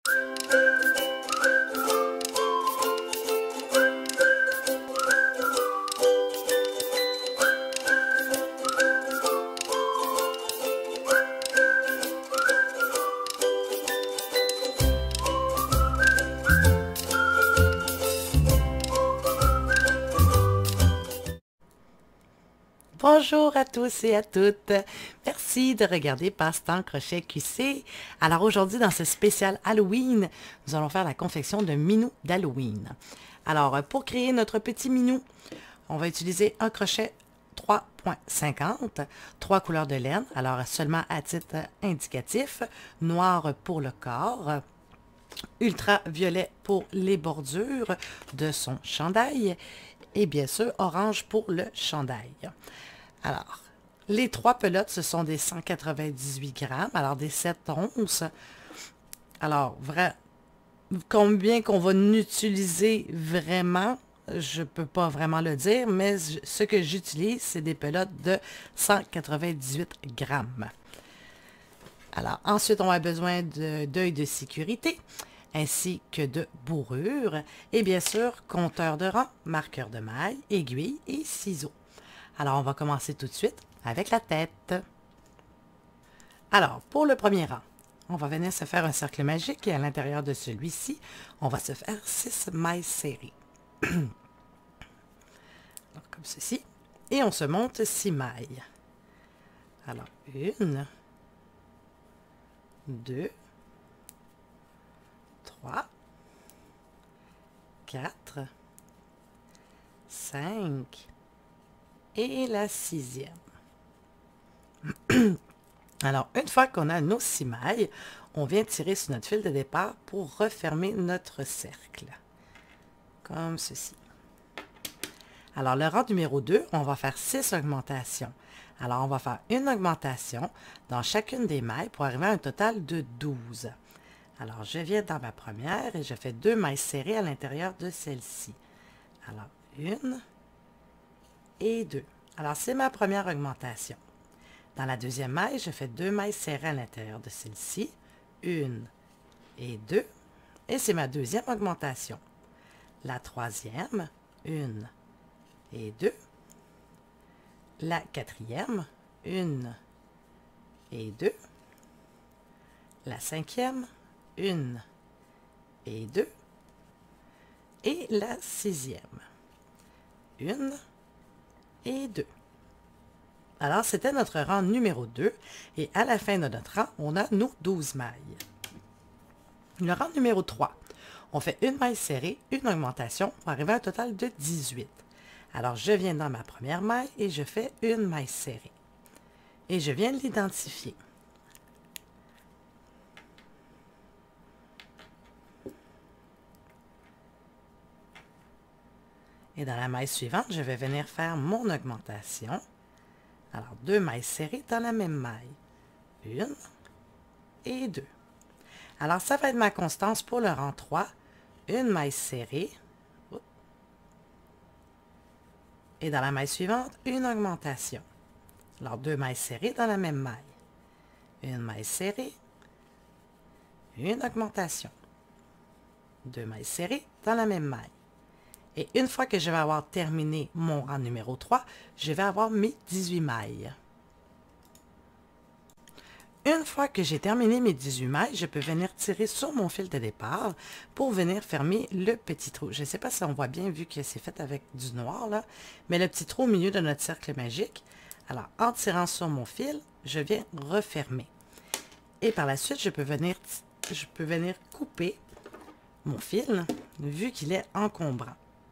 Bonjour à tous et à toutes. Merci de regarder Passe-temps Crochet QC. Alors aujourd'hui, dans ce spécial Halloween, nous allons faire la confection de minou d'Halloween. Alors, pour créer notre petit minou, on va utiliser un crochet 3,50, 3 couleurs de laine, alors seulement à titre indicatif, noir pour le corps, ultraviolet pour les bordures de son chandail et bien sûr orange pour le chandail. Alors, les 3 pelotes, ce sont des 198 grammes, alors des 7 onces. Alors, combien qu'on va utiliser vraiment, je ne peux pas vraiment le dire, mais ce que j'utilise, c'est des pelotes de 198 grammes. Alors, ensuite, on a besoin d'œil de sécurité, ainsi que de bourrure, et bien sûr, compteur de rang, marqueur de maille, aiguille et ciseaux. Alors, on va commencer tout de suite avec la tête. Alors, pour le premier rang, on va venir se faire un cercle magique et à l'intérieur de celui-ci, on va se faire 6 mailles serrées. Alors, comme ceci. Et on se monte 6 mailles. Alors, 1, 2, 3, 4, 5 et la 6e. Alors, une fois qu'on a nos 6 mailles, on vient tirer sur notre fil de départ pour refermer notre cercle. Comme ceci. Alors, le rang numéro 2, on va faire 6 augmentations. Alors, on va faire une augmentation dans chacune des mailles pour arriver à un total de 12. Alors, je viens dans ma première et je fais 2 mailles serrées à l'intérieur de celle-ci. Alors, 1 et 2. Alors, c'est ma première augmentation. Dans la deuxième maille, je fais 2 mailles serrées à l'intérieur de celle-ci. 1 et 2. Et c'est ma deuxième augmentation. La troisième, 1 et 2. La quatrième, 1 et 2. La cinquième, 1 et 2. Et la sixième, 1 et 2. Alors, c'était notre rang numéro 2. Et à la fin de notre rang, on a nos 12 mailles. Le rang numéro 3, on fait une maille serrée, une augmentation pour arriver à un total de 18. Alors, je viens dans ma première maille et je fais une maille serrée. Et je viens de l'identifier. Et dans la maille suivante, je vais venir faire mon augmentation. Alors, 2 mailles serrées dans la même maille. 1 et 2. Alors, ça va être ma constance pour le rang 3. Une maille serrée. Et dans la maille suivante, une augmentation. Alors, 2 mailles serrées dans la même maille. Une maille serrée. Une augmentation. 2 mailles serrées dans la même maille. Et une fois que je vais avoir terminé mon rang numéro 3, je vais avoir mes 18 mailles. Une fois que j'ai terminé mes 18 mailles, je peux venir tirer sur mon fil de départ pour venir fermer le petit trou. Je ne sais pas si on voit bien vu que c'est fait avec du noir, là, mais le petit trou au milieu de notre cercle magique. Alors, en tirant sur mon fil, je viens refermer. Et par la suite, je peux venir couper mon fil, vu qu'il est encombrant.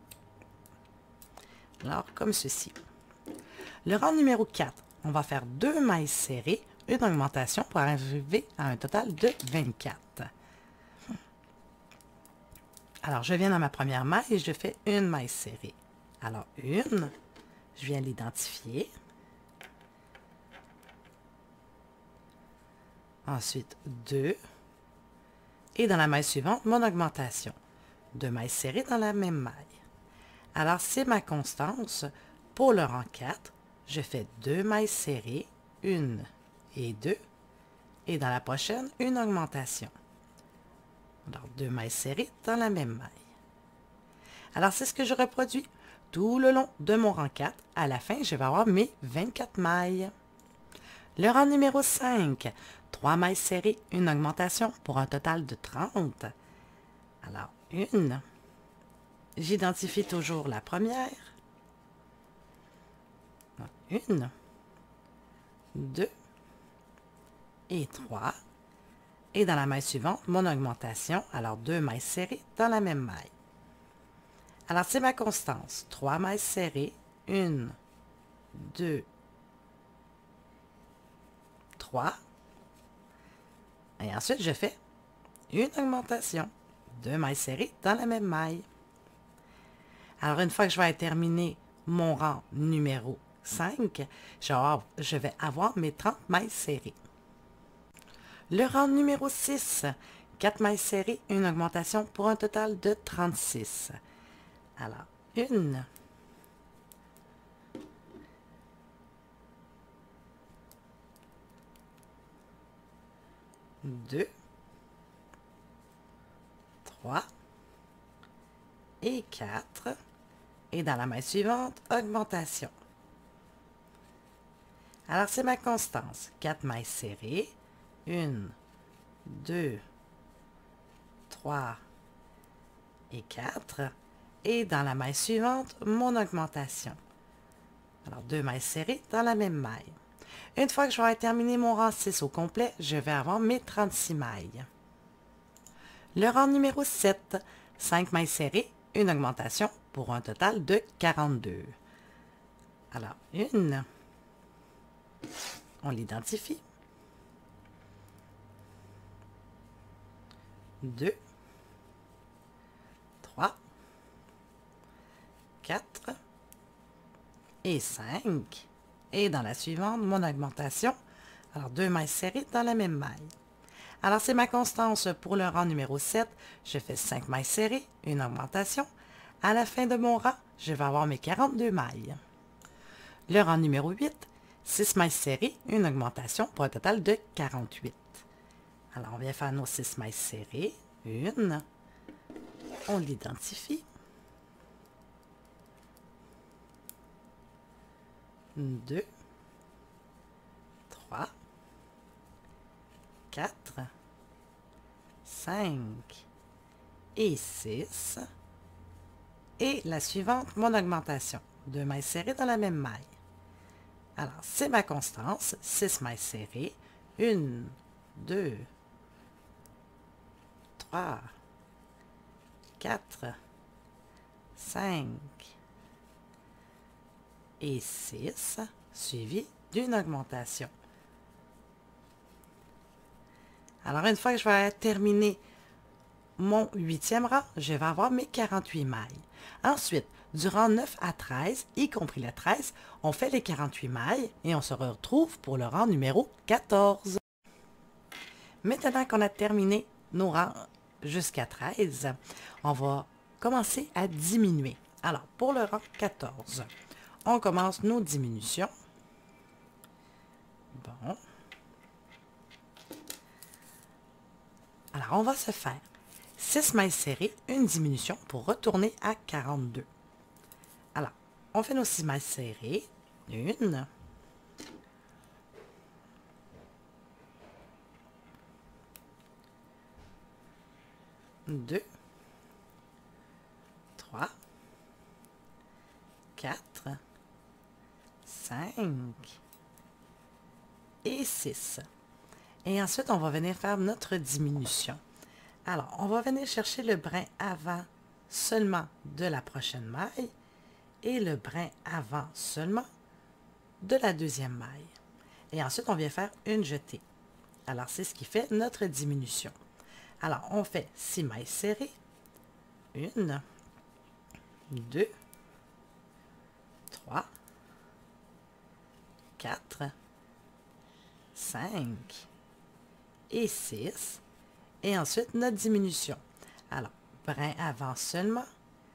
Alors, comme ceci. Le rang numéro 4, on va faire 2 mailles serrées, une augmentation pour arriver à un total de 24. Alors, je viens dans ma première maille et je fais une maille serrée. Alors, une, je viens l'identifier. Ensuite, 2. Et dans la maille suivante, mon augmentation. 2 mailles serrées dans la même maille. Alors, c'est ma constance. Pour le rang 4, je fais 2 mailles serrées, 1 et 2. Et dans la prochaine, une augmentation. Alors, 2 mailles serrées dans la même maille. Alors, c'est ce que je reproduis tout le long de mon rang 4. À la fin, je vais avoir mes 24 mailles. Le rang numéro 5, 3 mailles serrées, une augmentation pour un total de 30. Alors, une, j'identifie toujours la première. Donc, 1, 2 et 3. Et dans la maille suivante, mon augmentation, alors 2 mailles serrées dans la même maille. Alors, c'est ma constance. 3 mailles serrées, 1, 2, 3. Et ensuite, je fais une augmentation. 2 mailles serrées dans la même maille. Alors, une fois que je vais terminer mon rang numéro 5, je vais avoir mes 30 mailles serrées. Le rang numéro 6, 4 mailles serrées, une augmentation pour un total de 36. Alors, 1, 2, 3 et 4. Et dans la maille suivante, augmentation. Alors, c'est ma constance. 4 mailles serrées. 1, 2, 3 et 4. Et dans la maille suivante, mon augmentation. Alors, 2 mailles serrées dans la même maille. Une fois que je vais terminer mon rang 6 au complet, je vais avoir mes 36 mailles. Le rang numéro 7, 5 mailles serrées, une augmentation pour un total de 42. Alors, 1, on l'identifie. 2, 3, 4 et 5. Et dans la suivante, mon augmentation. Alors, 2 mailles serrées dans la même maille. Alors, c'est ma constance pour le rang numéro 7. Je fais 5 mailles serrées, une augmentation. À la fin de mon rang, je vais avoir mes 42 mailles. Le rang numéro 8, 6 mailles serrées, une augmentation pour un total de 48. Alors, on vient faire nos 6 mailles serrées. 1, on l'identifie. 2, 3, 4, 5 et 6. Et la suivante, mon augmentation. 2 mailles serrées dans la même maille. Alors, c'est ma constance. 6 mailles serrées. 1, 2, 3, 4, 5 et 6, suivi d'une augmentation. Alors, une fois que je vais terminer mon 8e rang, je vais avoir mes 48 mailles. Ensuite, du rang 9 à 13, y compris le 13, on fait les 48 mailles et on se retrouve pour le rang numéro 14. Maintenant qu'on a terminé nos rangs jusqu'à 13, on va commencer à diminuer. Alors, pour le rang 14, on commence nos diminutions. Bon. Alors, on va se faire 6 mailles serrées, une diminution pour retourner à 42. Alors, on fait nos 6 mailles serrées. 1, 2, 3, 4, 5 et 6. Et ensuite, on va venir faire notre diminution. Alors, on va venir chercher le brin avant seulement de la prochaine maille et le brin avant seulement de la deuxième maille. Et ensuite, on vient faire une jetée. Alors, c'est ce qui fait notre diminution. Alors, on fait 6 mailles serrées. 1, 2, 3, 4, 5 et 6. Et ensuite, notre diminution. Alors, brin avant seulement,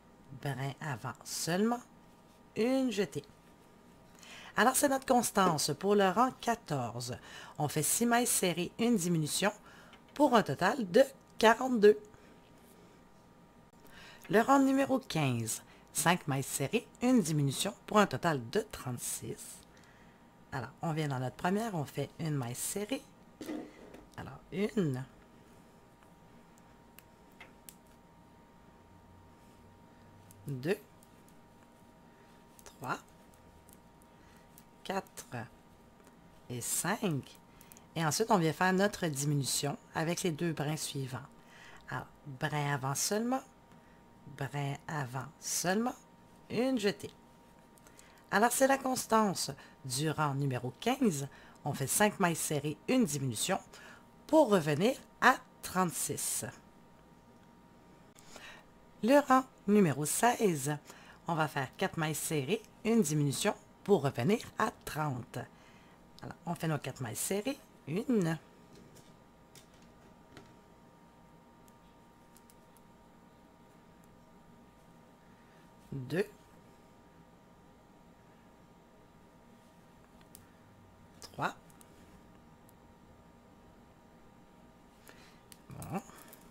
une jetée. Alors, c'est notre constance pour le rang 14. On fait 6 mailles serrées, une diminution, pour un total de 42. Le rang numéro 15, 5 mailles serrées, une diminution pour un total de 36. Alors, on vient dans notre première, on fait une maille serrée. Alors, une, deux, trois, quatre et 5. Et ensuite, on vient faire notre diminution avec les deux brins suivants. Alors, brin avant seulement, brin avant seulement, une jetée. Alors, c'est la constance. Du rang numéro 15, on fait 5 mailles serrées, une diminution, pour revenir à 36. Le rang numéro 16, on va faire 4 mailles serrées, une diminution, pour revenir à 30. Alors, on fait nos 4 mailles serrées, une, deux, trois, bon,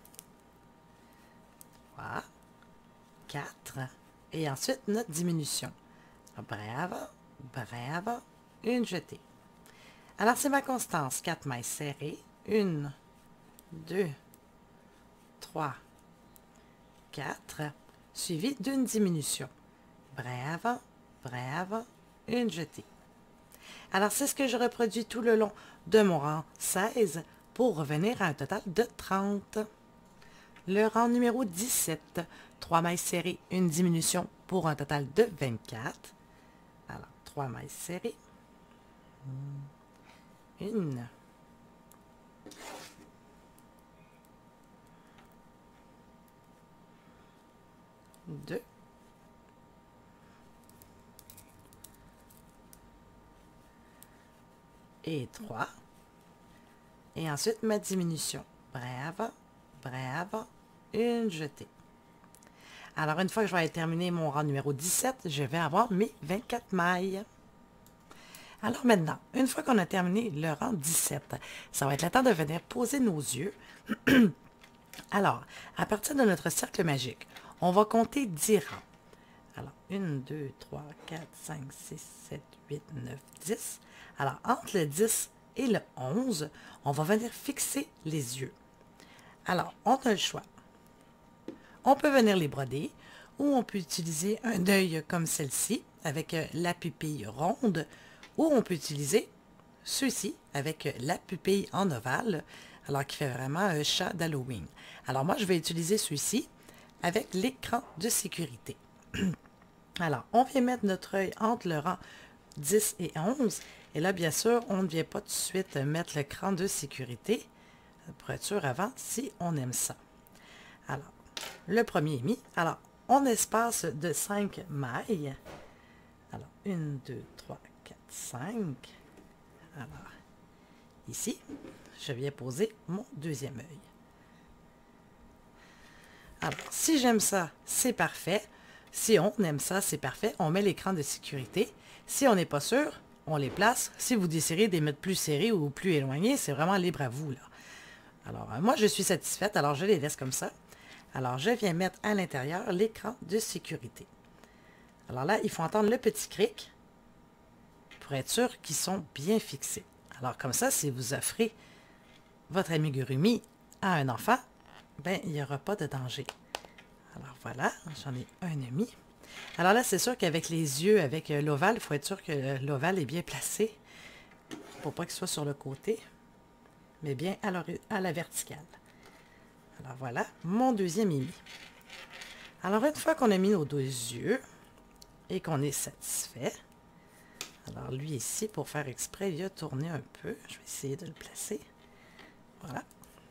3, 4, et ensuite notre diminution. Brin avant, une jetée. Alors, c'est ma constance. 4 mailles serrées. 1, 2, 3, 4, suivi d'une diminution. Brin avant, une jetée. Alors, c'est ce que je reproduis tout le long de mon rang 16 pour revenir à un total de 30. Le rang numéro 17, 3 mailles serrées, une diminution pour un total de 24. Alors, 3 mailles serrées. Une. Deux. Et 3. Et ensuite, ma diminution. Brin avant, une jetée. Alors, une fois que je vais terminer mon rang numéro 17, je vais avoir mes 24 mailles. Alors maintenant, une fois qu'on a terminé le rang 17, ça va être le temps de venir poser nos yeux. Alors, à partir de notre cercle magique, on va compter 10 rangs. Alors, 1, 2, 3, 4, 5, 6, 7, 8, 9, 10. Alors, entre le 10 et le 11, on va venir fixer les yeux. Alors, on a le choix. On peut venir les broder ou on peut utiliser un œil comme celle-ci avec la pupille ronde ou on peut utiliser ceux-ci avec la pupille en ovale, alors qui fait vraiment un chat d'Halloween. Alors moi, je vais utiliser ceux-ci avec l'écran de sécurité. Alors, on vient mettre notre œil entre le rang 10 et 11. Et là, bien sûr, on ne vient pas tout de suite mettre l'écran de sécurité pour être sûr avant si on aime ça. Alors, le premier est mis. Alors, on espace de 5 mailles. Alors, 1, 2, 3, 4, 5. Alors, ici, je viens poser mon deuxième œil. Alors, si j'aime ça, c'est parfait. Si on aime ça, c'est parfait. On met l'écran de sécurité. Si on n'est pas sûr, on les place. Si vous désirez les mettre plus serrés ou plus éloignés, c'est vraiment libre à vous, là. Alors, moi, je suis satisfaite, alors je les laisse comme ça. Alors, je viens mettre à l'intérieur l'écran de sécurité. Alors là, il faut entendre le petit cric pour être sûr qu'ils sont bien fixés. Alors, comme ça, si vous offrez votre amigurumi à un enfant, ben, il n'y aura pas de danger. Alors voilà, j'en ai un ami. Alors là, c'est sûr qu'avec les yeux, avec l'ovale, il faut être sûr que l'ovale est bien placé pour pas qu'il soit sur le côté, mais bien à la verticale. Alors voilà, mon deuxième mis. Alors une fois qu'on a mis nos deux yeux et qu'on est satisfait, alors lui ici, pour faire exprès, il a tourné un peu. Je vais essayer de le placer. Voilà.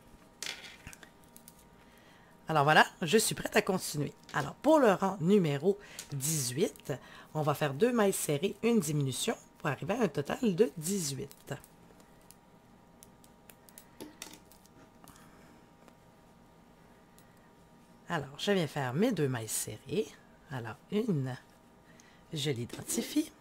Alors voilà, je suis prête à continuer. Alors pour le rang numéro 18, on va faire 2 mailles serrées, une diminution pour arriver à un total de 18. Alors, je viens faire mes 2 mailles serrées. Alors, une, je l'identifie.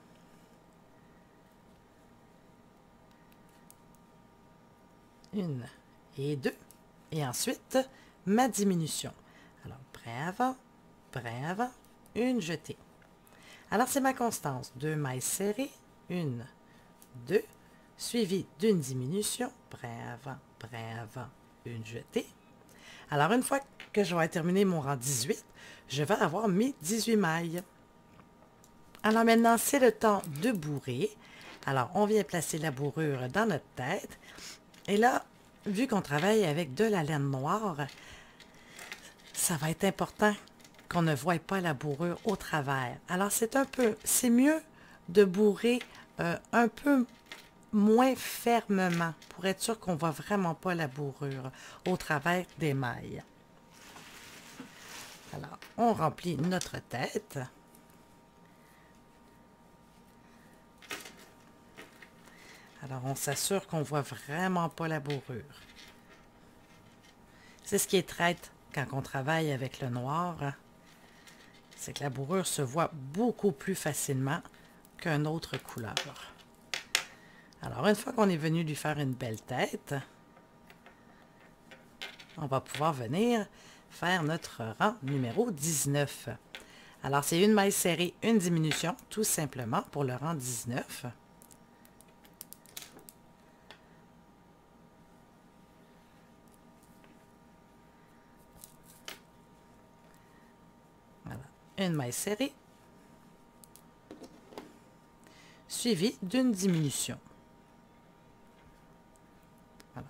Une et deux. Et ensuite, ma diminution. Alors, brin avant, brin avant, une jetée. Alors, c'est ma constance. 2 mailles serrées, 1, 2, suivi d'une diminution, brin avant, une jetée. Alors, une fois que je vais terminer mon rang 18, je vais avoir mes 18 mailles. Alors maintenant, c'est le temps de bourrer. Alors, on vient placer la bourrure dans notre tête. Et là, vu qu'on travaille avec de la laine noire, ça va être important qu'on ne voie pas la bourrure au travers. Alors, c'est mieux de bourrer un peu moins fermement pour être sûr qu'on ne voit vraiment pas la bourrure au travers des mailles. Alors, on remplit notre tête. Alors, on s'assure qu'on ne voit vraiment pas la bourrure. C'est ce qui est traite quand on travaille avec le noir. C'est que la bourrure se voit beaucoup plus facilement qu'une autre couleur. Alors, une fois qu'on est venu lui faire une belle tête, on va pouvoir venir faire notre rang numéro 19. Alors, c'est une maille serrée, une diminution, tout simplement pour le rang 19. Voilà, une maille serrée, suivie d'une diminution. Voilà.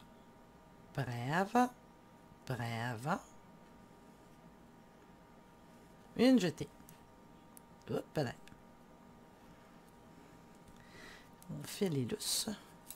Brin avant, une jetée. Oups, là. On fait les lousses.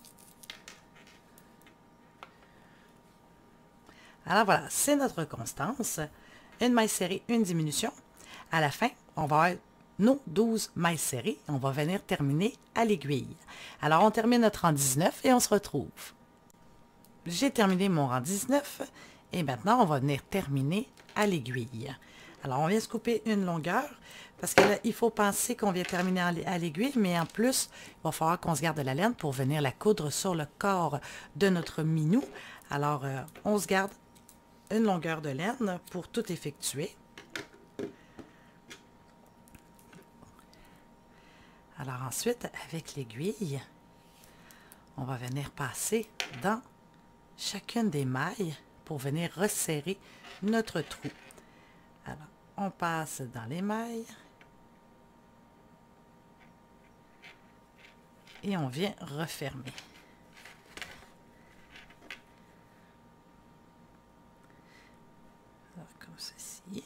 Alors voilà, c'est notre constance. Une maille serrée, une diminution. À la fin, on va avoir nos 12 mailles serrées. On va venir terminer à l'aiguille. Alors, on termine notre rang 19 et on se retrouve. J'ai terminé mon rang 19 et maintenant, on va venir terminer à l'aiguille. Alors, on vient se couper une longueur parce que là, il faut penser qu'on vient terminer à l'aiguille, mais en plus, il va falloir qu'on se garde de la laine pour venir la coudre sur le corps de notre minou. Alors, on se garde une longueur de laine pour tout effectuer. Alors ensuite, avec l'aiguille, on va venir passer dans chacune des mailles pour venir resserrer notre trou. Alors, on passe dans les mailles et on vient refermer. Alors, comme ceci.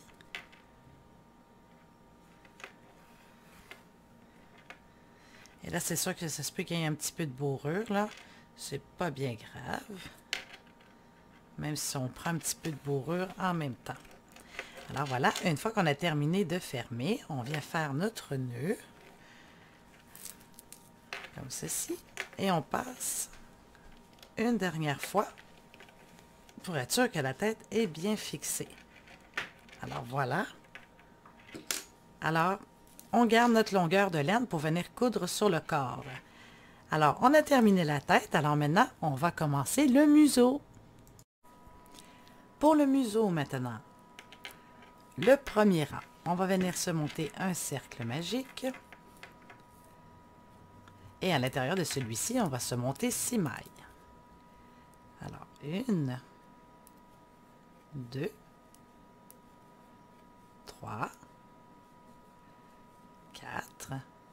Et là, c'est sûr que ça se peut qu'il y ait un petit peu de bourrure, là. C'est pas bien grave. Même si on prend un petit peu de bourrure en même temps. Alors voilà, une fois qu'on a terminé de fermer, on vient faire notre nœud. Comme ceci. Et on passe une dernière fois pour être sûr que la tête est bien fixée. Alors voilà. Alors, on garde notre longueur de laine pour venir coudre sur le corps. Alors, on a terminé la tête. Alors maintenant, on va commencer le museau. Pour le museau maintenant, le premier rang, on va venir se monter un cercle magique. Et à l'intérieur de celui-ci, on va se monter 6 mailles. Alors, 1, 2, 3, 4,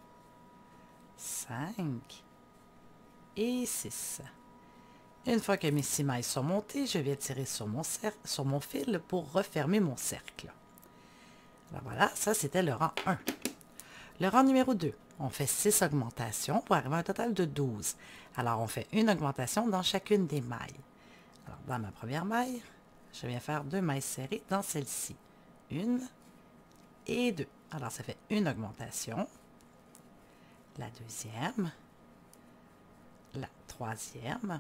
5 et 6. Une fois que mes 6 mailles sont montées, je viens tirer sur mon fil pour refermer mon cercle. Alors voilà, ça c'était le rang 1. Le rang numéro 2, on fait 6 augmentations pour arriver à un total de 12. Alors on fait une augmentation dans chacune des mailles. Alors dans ma première maille, je viens faire 2 mailles serrées dans celle-ci. 1 et 2. Alors ça fait une augmentation. La deuxième. La troisième.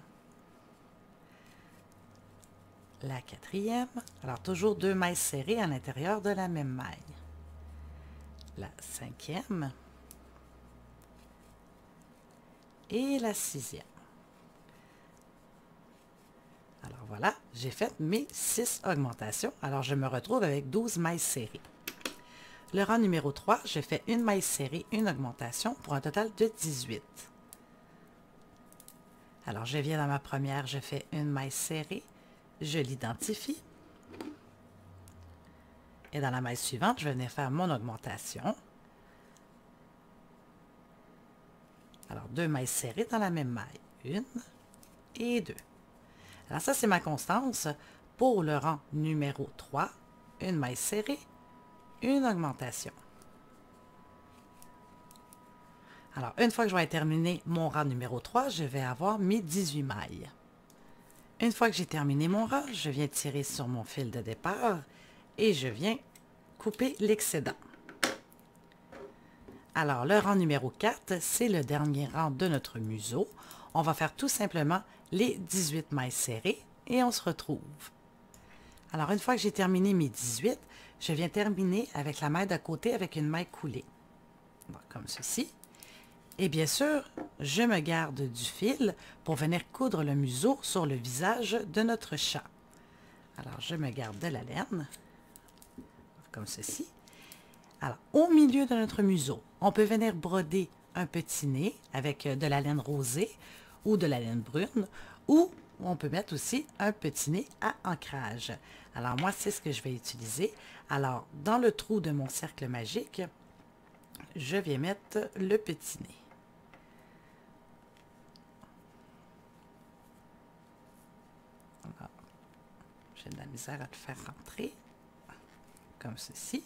La quatrième. Alors toujours 2 mailles serrées à l'intérieur de la même maille. La cinquième. Et la sixième. Alors voilà, j'ai fait mes 6 augmentations. Alors je me retrouve avec 12 mailles serrées. le rang numéro 3, je fais une maille serrée, une augmentation pour un total de 18. Alors, je viens dans ma première, je fais une maille serrée, je l'identifie. Et dans la maille suivante, je vais venir faire mon augmentation. Alors, 2 mailles serrées dans la même maille. 1 et 2. Alors, ça, c'est ma constance pour le rang numéro 3. Une maille serrée, une augmentation. Alors, une fois que je vais terminer mon rang numéro 3, je vais avoir mes 18 mailles. Une fois que j'ai terminé mon rang, je viens tirer sur mon fil de départ et je viens couper l'excédent. Alors, le rang numéro 4, c'est le dernier rang de notre museau. On va faire tout simplement les 18 mailles serrées et on se retrouve. Alors, une fois que j'ai terminé mes 18, je viens terminer avec la maille d'à côté avec une maille coulée. Bon, comme ceci. Et bien sûr, je me garde du fil pour venir coudre le museau sur le visage de notre chat. Alors, je me garde de la laine, comme ceci. Alors, au milieu de notre museau, on peut venir broder un petit nez avec de la laine rosée ou de la laine brune, ou on peut mettre aussi un petit nez à ancrage. Alors, moi, c'est ce que je vais utiliser. Alors, dans le trou de mon cercle magique, je viens mettre le petit nez. J'ai de la misère à le faire rentrer, comme ceci.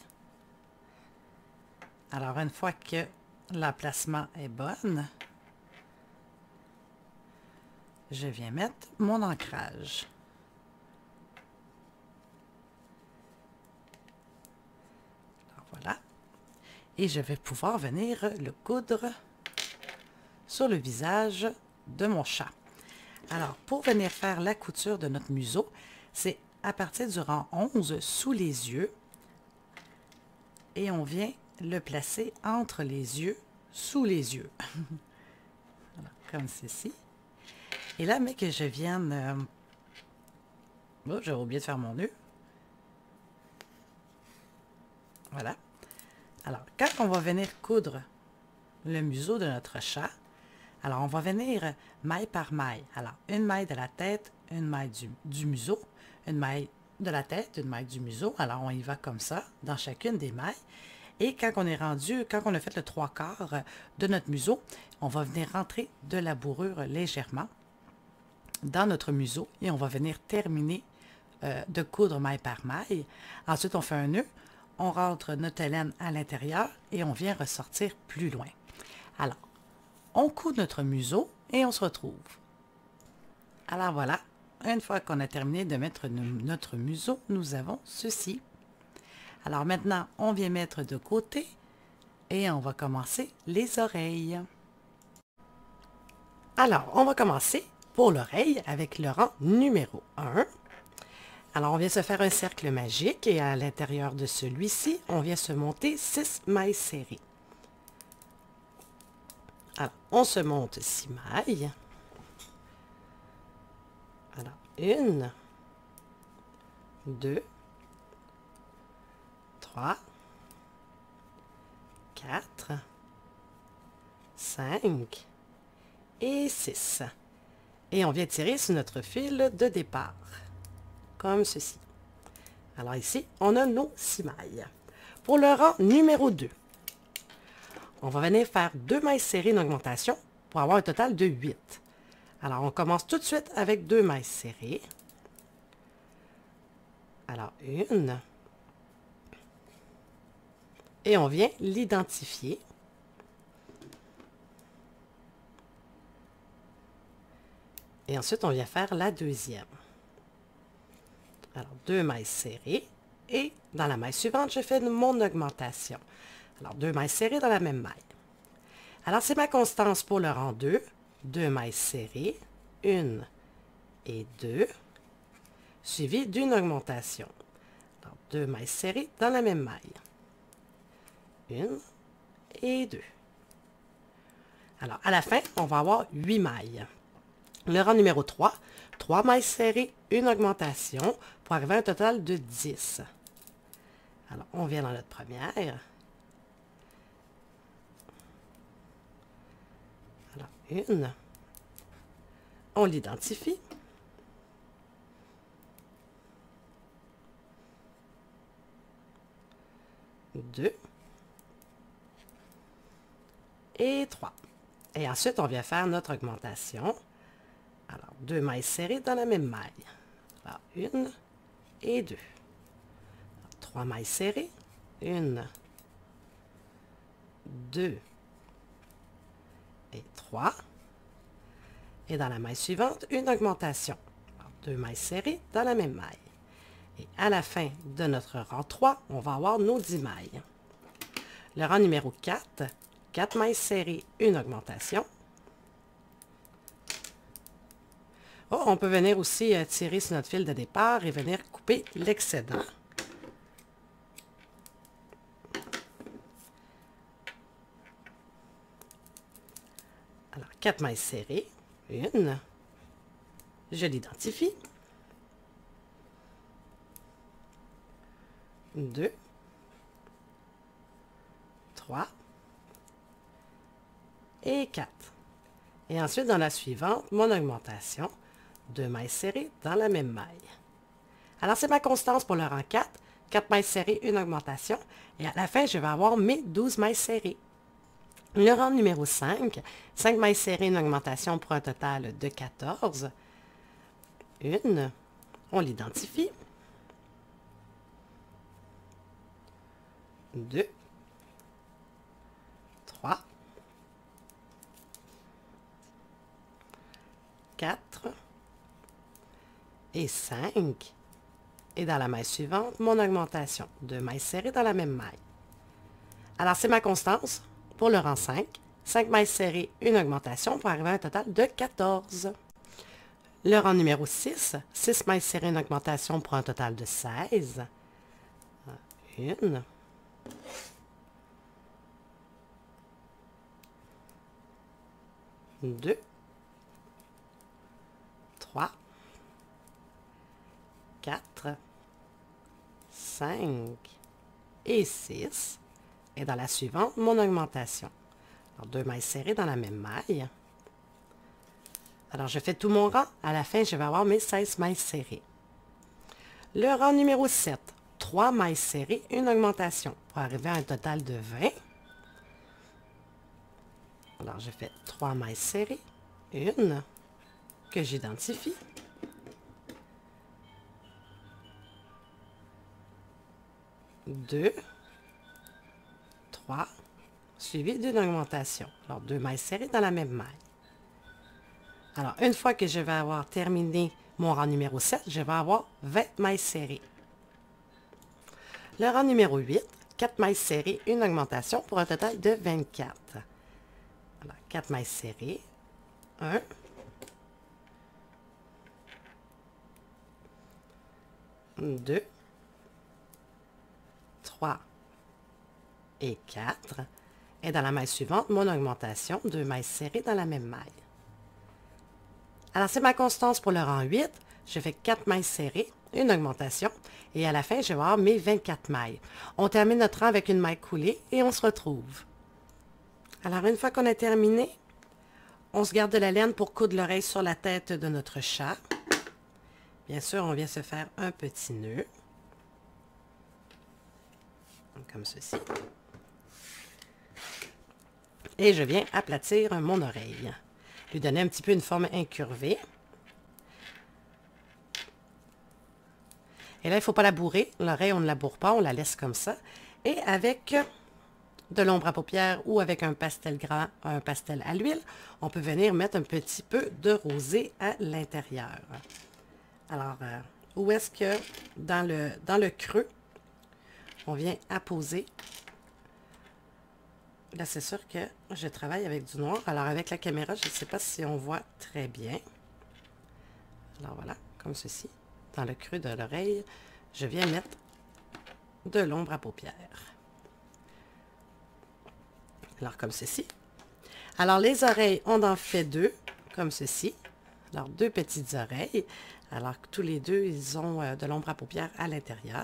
Alors, une fois que l'emplacement est bon, je viens mettre mon ancrage. Alors, voilà. Et je vais pouvoir venir le coudre sur le visage de mon chat. Alors, pour venir faire la couture de notre museau, c'est à partir du rang 11 sous les yeux. Et on vient le placer entre les yeux, sous les yeux. Alors, comme ceci. Et là, mais que je vienne... Oh, j'ai oublié de faire mon nœud. Voilà. Alors, quand on va venir coudre le museau de notre chat, alors on va venir maille par maille. Alors, une maille de la tête, une maille du museau, une maille de la tête, une maille du museau. Alors, on y va comme ça, dans chacune des mailles. Et quand on est rendu, quand on a fait le 3/4 de notre museau, on va venir rentrer de la bourrure légèrement dans notre museau et on va venir terminer de coudre maille par maille. Ensuite, on fait un nœud, on rentre notre laine à l'intérieur et on vient ressortir plus loin. Alors, on coud notre museau et on se retrouve. Alors voilà, une fois qu'on a terminé de mettre notre museau, nous avons ceci. Alors maintenant, on vient mettre de côté et on va commencer les oreilles. Alors, on va commencer pour l'oreille avec le rang numéro 1. Alors, on vient se faire un cercle magique et à l'intérieur de celui-ci, on vient se monter 6 mailles serrées. Alors, on se monte 6 mailles. Alors, 1, 2, 3, 4, 5 et 6. Et on vient tirer sur notre fil de départ, comme ceci. Alors ici, on a nos 6 mailles. Pour le rang numéro 2, on va venir faire 2 mailles serrées d'augmentation pour avoir un total de 8. Alors, on commence tout de suite avec 2 mailles serrées. Alors, 1. Et on vient l'identifier. Et ensuite, on vient faire la deuxième. Alors, 2 mailles serrées. Et dans la maille suivante, je fais mon augmentation. Alors, 2 mailles serrées dans la même maille. Alors, c'est ma constance pour le rang 2. 2 mailles serrées, 1 et 2, suivi d'une augmentation. Alors, 2 mailles serrées dans la même maille. 1 et 2. Alors, à la fin, on va avoir 8 mailles. Le rang numéro 3, 3 mailles serrées, une augmentation pour arriver à un total de 10. Alors, on vient dans notre première Une. On l'identifie. Deux. Et 3. Et ensuite, on vient faire notre augmentation. Alors, 2 mailles serrées dans la même maille. Alors, 1 et 2. 3 mailles serrées. 1, 2 et 3. Et dans la maille suivante, une augmentation. Alors, 2 mailles serrées dans la même maille. Et à la fin de notre rang 3, on va avoir nos 10 mailles. Le rang numéro 4, 4 mailles serrées, une augmentation. Oh, on peut venir aussi tirer sur notre fil de départ et venir couper l'excédent. Alors, 4 mailles serrées, une, je l'identifie, 2, 3 et 4. Et ensuite, dans la suivante, mon augmentation, 2 mailles serrées dans la même maille. Alors, c'est ma constance pour le rang 4, 4 mailles serrées, une augmentation, et à la fin, je vais avoir mes 12 mailles serrées. Le rang numéro 5, 5 mailles serrées, une augmentation pour un total de 14. Une, on l'identifie. 2, 3, 4 et 5. Et dans la maille suivante, mon augmentation. 2 mailles serrées dans la même maille. Alors, c'est ma constance pour le rang 5. 5 mailles serrées, une augmentation pour arriver à un total de 14. Le rang numéro 6, 6 mailles serrées, une augmentation pour un total de 16. Une. Deux. 3, 4, 5 et 6. Et dans la suivante, mon augmentation. Alors, 2 mailles serrées dans la même maille. Alors, je fais tout mon rang. À la fin, je vais avoir mes 16 mailles serrées. Le rang numéro 7, 3 mailles serrées, une augmentation pour arriver à un total de 20. Alors, je fais 3 mailles serrées, une que j'identifie. 2, 3, suivi d'une augmentation. Alors, 2 mailles serrées dans la même maille. Alors, une fois que je vais avoir terminé mon rang numéro 7, je vais avoir 20 mailles serrées. Le rang numéro 8, 4 mailles serrées, une augmentation pour un total de 24. Alors, 4 mailles serrées, 1, 2, 3 et 4. Et dans la maille suivante, mon augmentation, 2 mailles serrées dans la même maille. Alors, c'est ma constance pour le rang 8. Je fais 4 mailles serrées, une augmentation, et à la fin, je vais avoir mes 24 mailles. On termine notre rang avec une maille coulée et on se retrouve. Alors, une fois qu'on a terminé, on se garde de la laine pour coudre l'oreille sur la tête de notre chat. Bien sûr, on vient se faire un petit nœud. Comme ceci. Et je viens aplatir mon oreille. Lui donner un petit peu une forme incurvée. Et là, il ne faut pas la bourrer. L'oreille, on ne la bourre pas, on la laisse comme ça. Et avec de l'ombre à paupières ou avec un pastel gras, un pastel à l'huile, on peut venir mettre un petit peu de rosé à l'intérieur. Alors, où est-ce que dans le creux, on vient apposer. Là, c'est sûr que je travaille avec du noir. Alors, avec la caméra, je ne sais pas si on voit très bien. Alors, voilà, comme ceci. Dans le creux de l'oreille, je viens mettre de l'ombre à paupières. Alors, comme ceci. Alors, les oreilles, on en fait 2, comme ceci. Alors, 2 petites oreilles. Alors, tous les deux, ils ont de l'ombre à paupières à l'intérieur.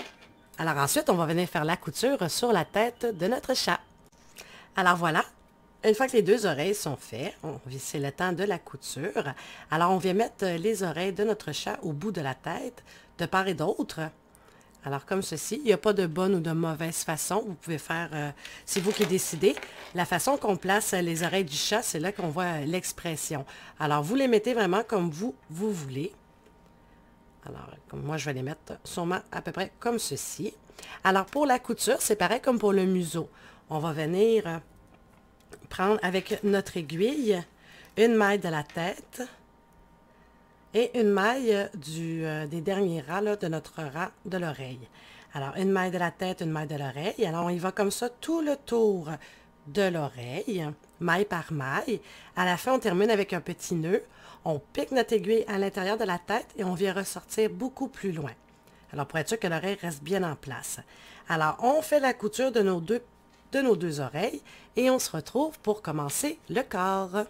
Alors ensuite, on va venir faire la couture sur la tête de notre chat. Alors voilà, Une fois que les deux oreilles sont faites, c'est le temps de la couture. Alors, on vient mettre les oreilles de notre chat au bout de la tête, de part et d'autre. Alors, comme ceci, il n'y a pas de bonne ou de mauvaise façon. Vous pouvez faire, c'est vous qui décidez. La façon qu'on place les oreilles du chat, c'est là qu'on voit l'expression. Alors, vous les mettez vraiment comme vous voulez. Alors, comme moi, je vais les mettre sûrement à peu près comme ceci. Alors, pour la couture, c'est pareil comme pour le museau. On va venir prendre avec notre aiguille une maille de la tête et une maille des derniers rangs là, de notre rang de l'oreille. Alors, une maille de la tête, une maille de l'oreille. Alors, on y va comme ça tout le tour de l'oreille, maille par maille. À la fin, on termine avec un petit nœud. On pique notre aiguille à l'intérieur de la tête et on vient ressortir beaucoup plus loin. Alors, pour être sûr que l'oreille reste bien en place. Alors, on fait la couture de nos deux oreilles et on se retrouve pour commencer le corps.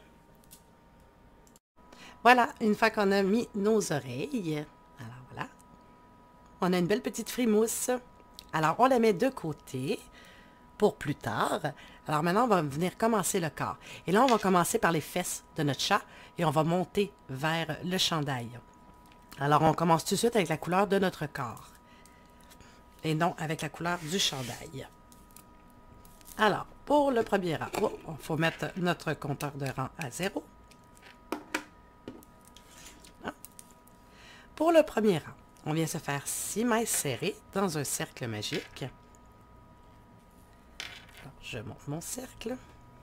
Voilà, une fois qu'on a mis nos oreilles, alors voilà, on a une belle petite frimousse. Alors, on la met de côté pour plus tard. Alors maintenant, on va venir commencer le corps. Et là, on va commencer par les fesses de notre chat et on va monter vers le chandail. Alors, on commence tout de suite avec la couleur de notre corps et non avec la couleur du chandail. Alors, pour le premier rang, il faut mettre notre compteur de rang à 0. Pour le premier rang, on vient se faire 6 mailles serrées dans un cercle magique. Alors, je monte mon cercle.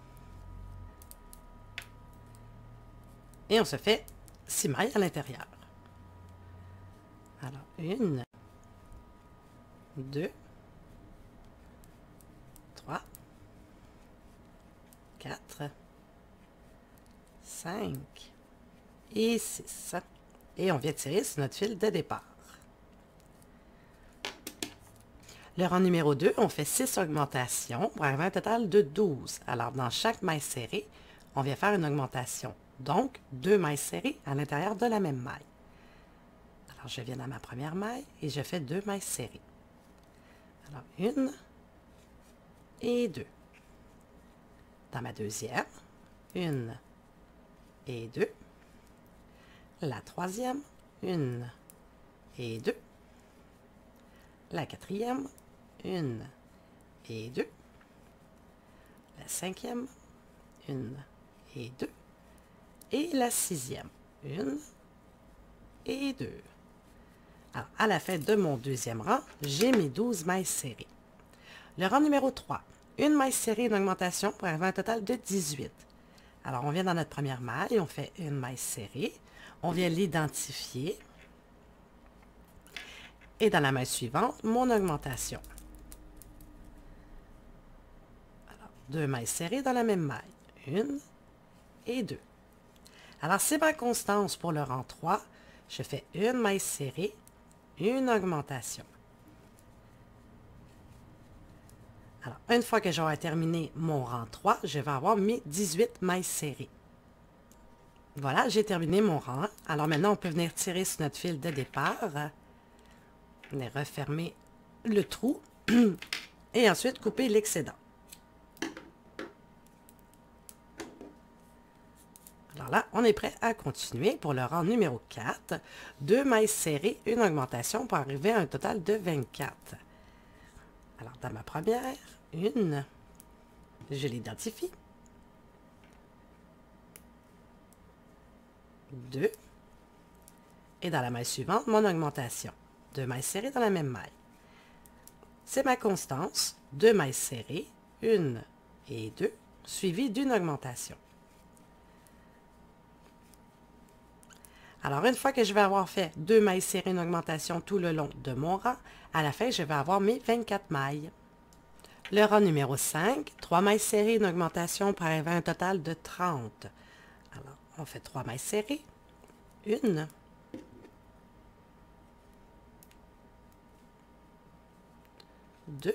Et on se fait 6 mailles à l'intérieur. Alors, 1, 2, 3, 4, 5 et 6. Et on vient tirer sur notre fil de départ. Le rang numéro 2, on fait 6 augmentations pour arriver à un total de 12. Alors, dans chaque maille serrée, on vient faire une augmentation. Donc, 2 mailles serrées à l'intérieur de la même maille. Alors, je viens dans ma première maille et je fais 2 mailles serrées. Alors, 1 et 2. Dans ma deuxième, 1 et 2. La troisième, 1 et 2. La quatrième, 1 et 2. La cinquième, 1 et 2. Et la sixième, 1 et 2. Alors, à la fin de mon deuxième rang, j'ai mes 12 mailles serrées. Le rang numéro 3, une maille serrée, une augmentation pour arriver à un total de 18. Alors, on vient dans notre première maille, on fait une maille serrée. On vient l'identifier. Et dans la maille suivante, mon augmentation. Alors, 2 mailles serrées dans la même maille. 1 et 2. Alors, c'est ma constance pour le rang 3. Je fais une maille serrée, une augmentation. Alors, une fois que j'aurai terminé mon rang 3, je vais avoir mes 18 mailles serrées. Voilà, j'ai terminé mon rang. Alors maintenant, on peut venir tirer sur notre fil de départ. Venir refermer le trou. Et ensuite, couper l'excédent. Alors là, on est prêt à continuer pour le rang numéro 4. 2 mailles serrées, une augmentation pour arriver à un total de 24. Alors, dans ma première, 1, je l'identifie. 2. Et dans la maille suivante, mon augmentation. 2 mailles serrées dans la même maille. C'est ma constance. 2 mailles serrées, 1 et 2, suivies d'une augmentation. Alors, une fois que je vais avoir fait 2 mailles serrées, une augmentation tout le long de mon rang, à la fin, je vais avoir mes 24 mailles. Le rang numéro 5, 3 mailles serrées, une augmentation pour arriver à un total de 30. Alors, on fait 3 mailles serrées, 1, 2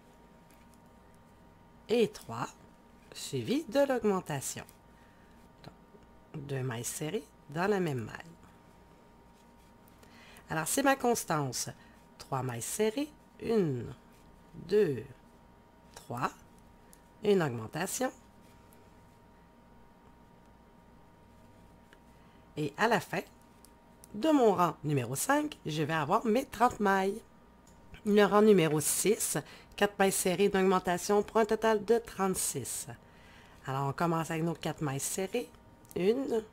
et 3, suivi de l'augmentation. 2 mailles serrées dans la même maille. Alors, c'est ma constance. 3 mailles serrées, 1, 2, 3, une augmentation, Et à la fin de mon rang numéro 5, je vais avoir mes 30 mailles. Le rang numéro 6, 4 mailles serrées d'augmentation pour un total de 36. Alors, on commence avec nos 4 mailles serrées. 1,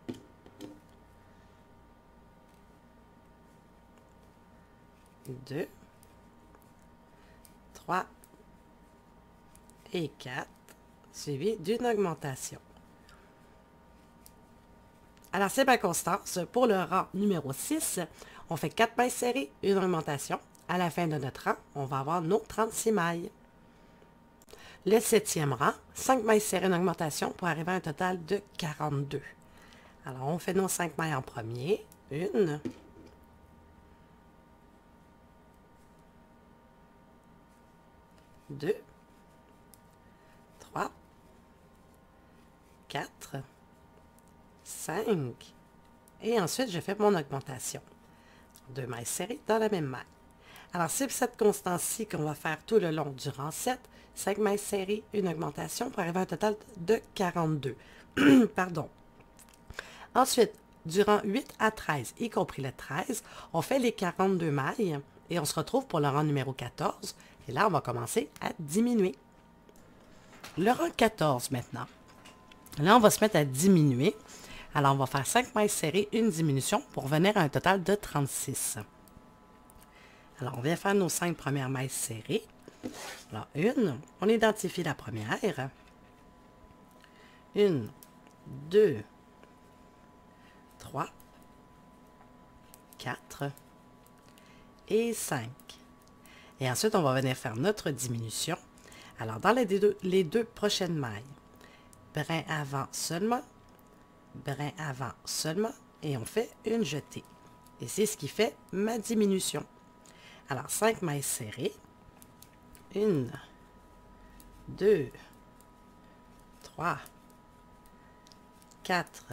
2, 3 et 4, suivi d'une augmentation. Alors, c'est ma constance. Pour le rang numéro 6, on fait 4 mailles serrées, une augmentation. À la fin de notre rang, on va avoir nos 36 mailles. Le 7e rang, 5 mailles serrées, une augmentation pour arriver à un total de 42. Alors, on fait nos 5 mailles en premier. 1, 2, 3, 4, 5. Et ensuite, je fais mon augmentation. 2 mailles serrées dans la même maille. Alors, c'est cette constance-ci qu'on va faire tout le long du rang 7. 5 mailles serrées, une augmentation pour arriver à un total de 42. Pardon. Ensuite, du rang 8 à 13, y compris le 13, on fait les 42 mailles et on se retrouve pour le rang numéro 14. Et là, on va commencer à diminuer. Le rang 14 maintenant. Là, on va se mettre à diminuer. Alors, on va faire 5 mailles serrées, une diminution pour venir à un total de 36. Alors, on vient faire nos 5 premières mailles serrées. Alors, on identifie la première. 1, 2, 3, 4 et 5. Et ensuite, on va venir faire notre diminution. Alors, dans les deux prochaines mailles, brin avant seulement, brin avant seulement, et on fait une jetée. Et c'est ce qui fait ma diminution. Alors, 5 mailles serrées. 1, 2, 3, 4,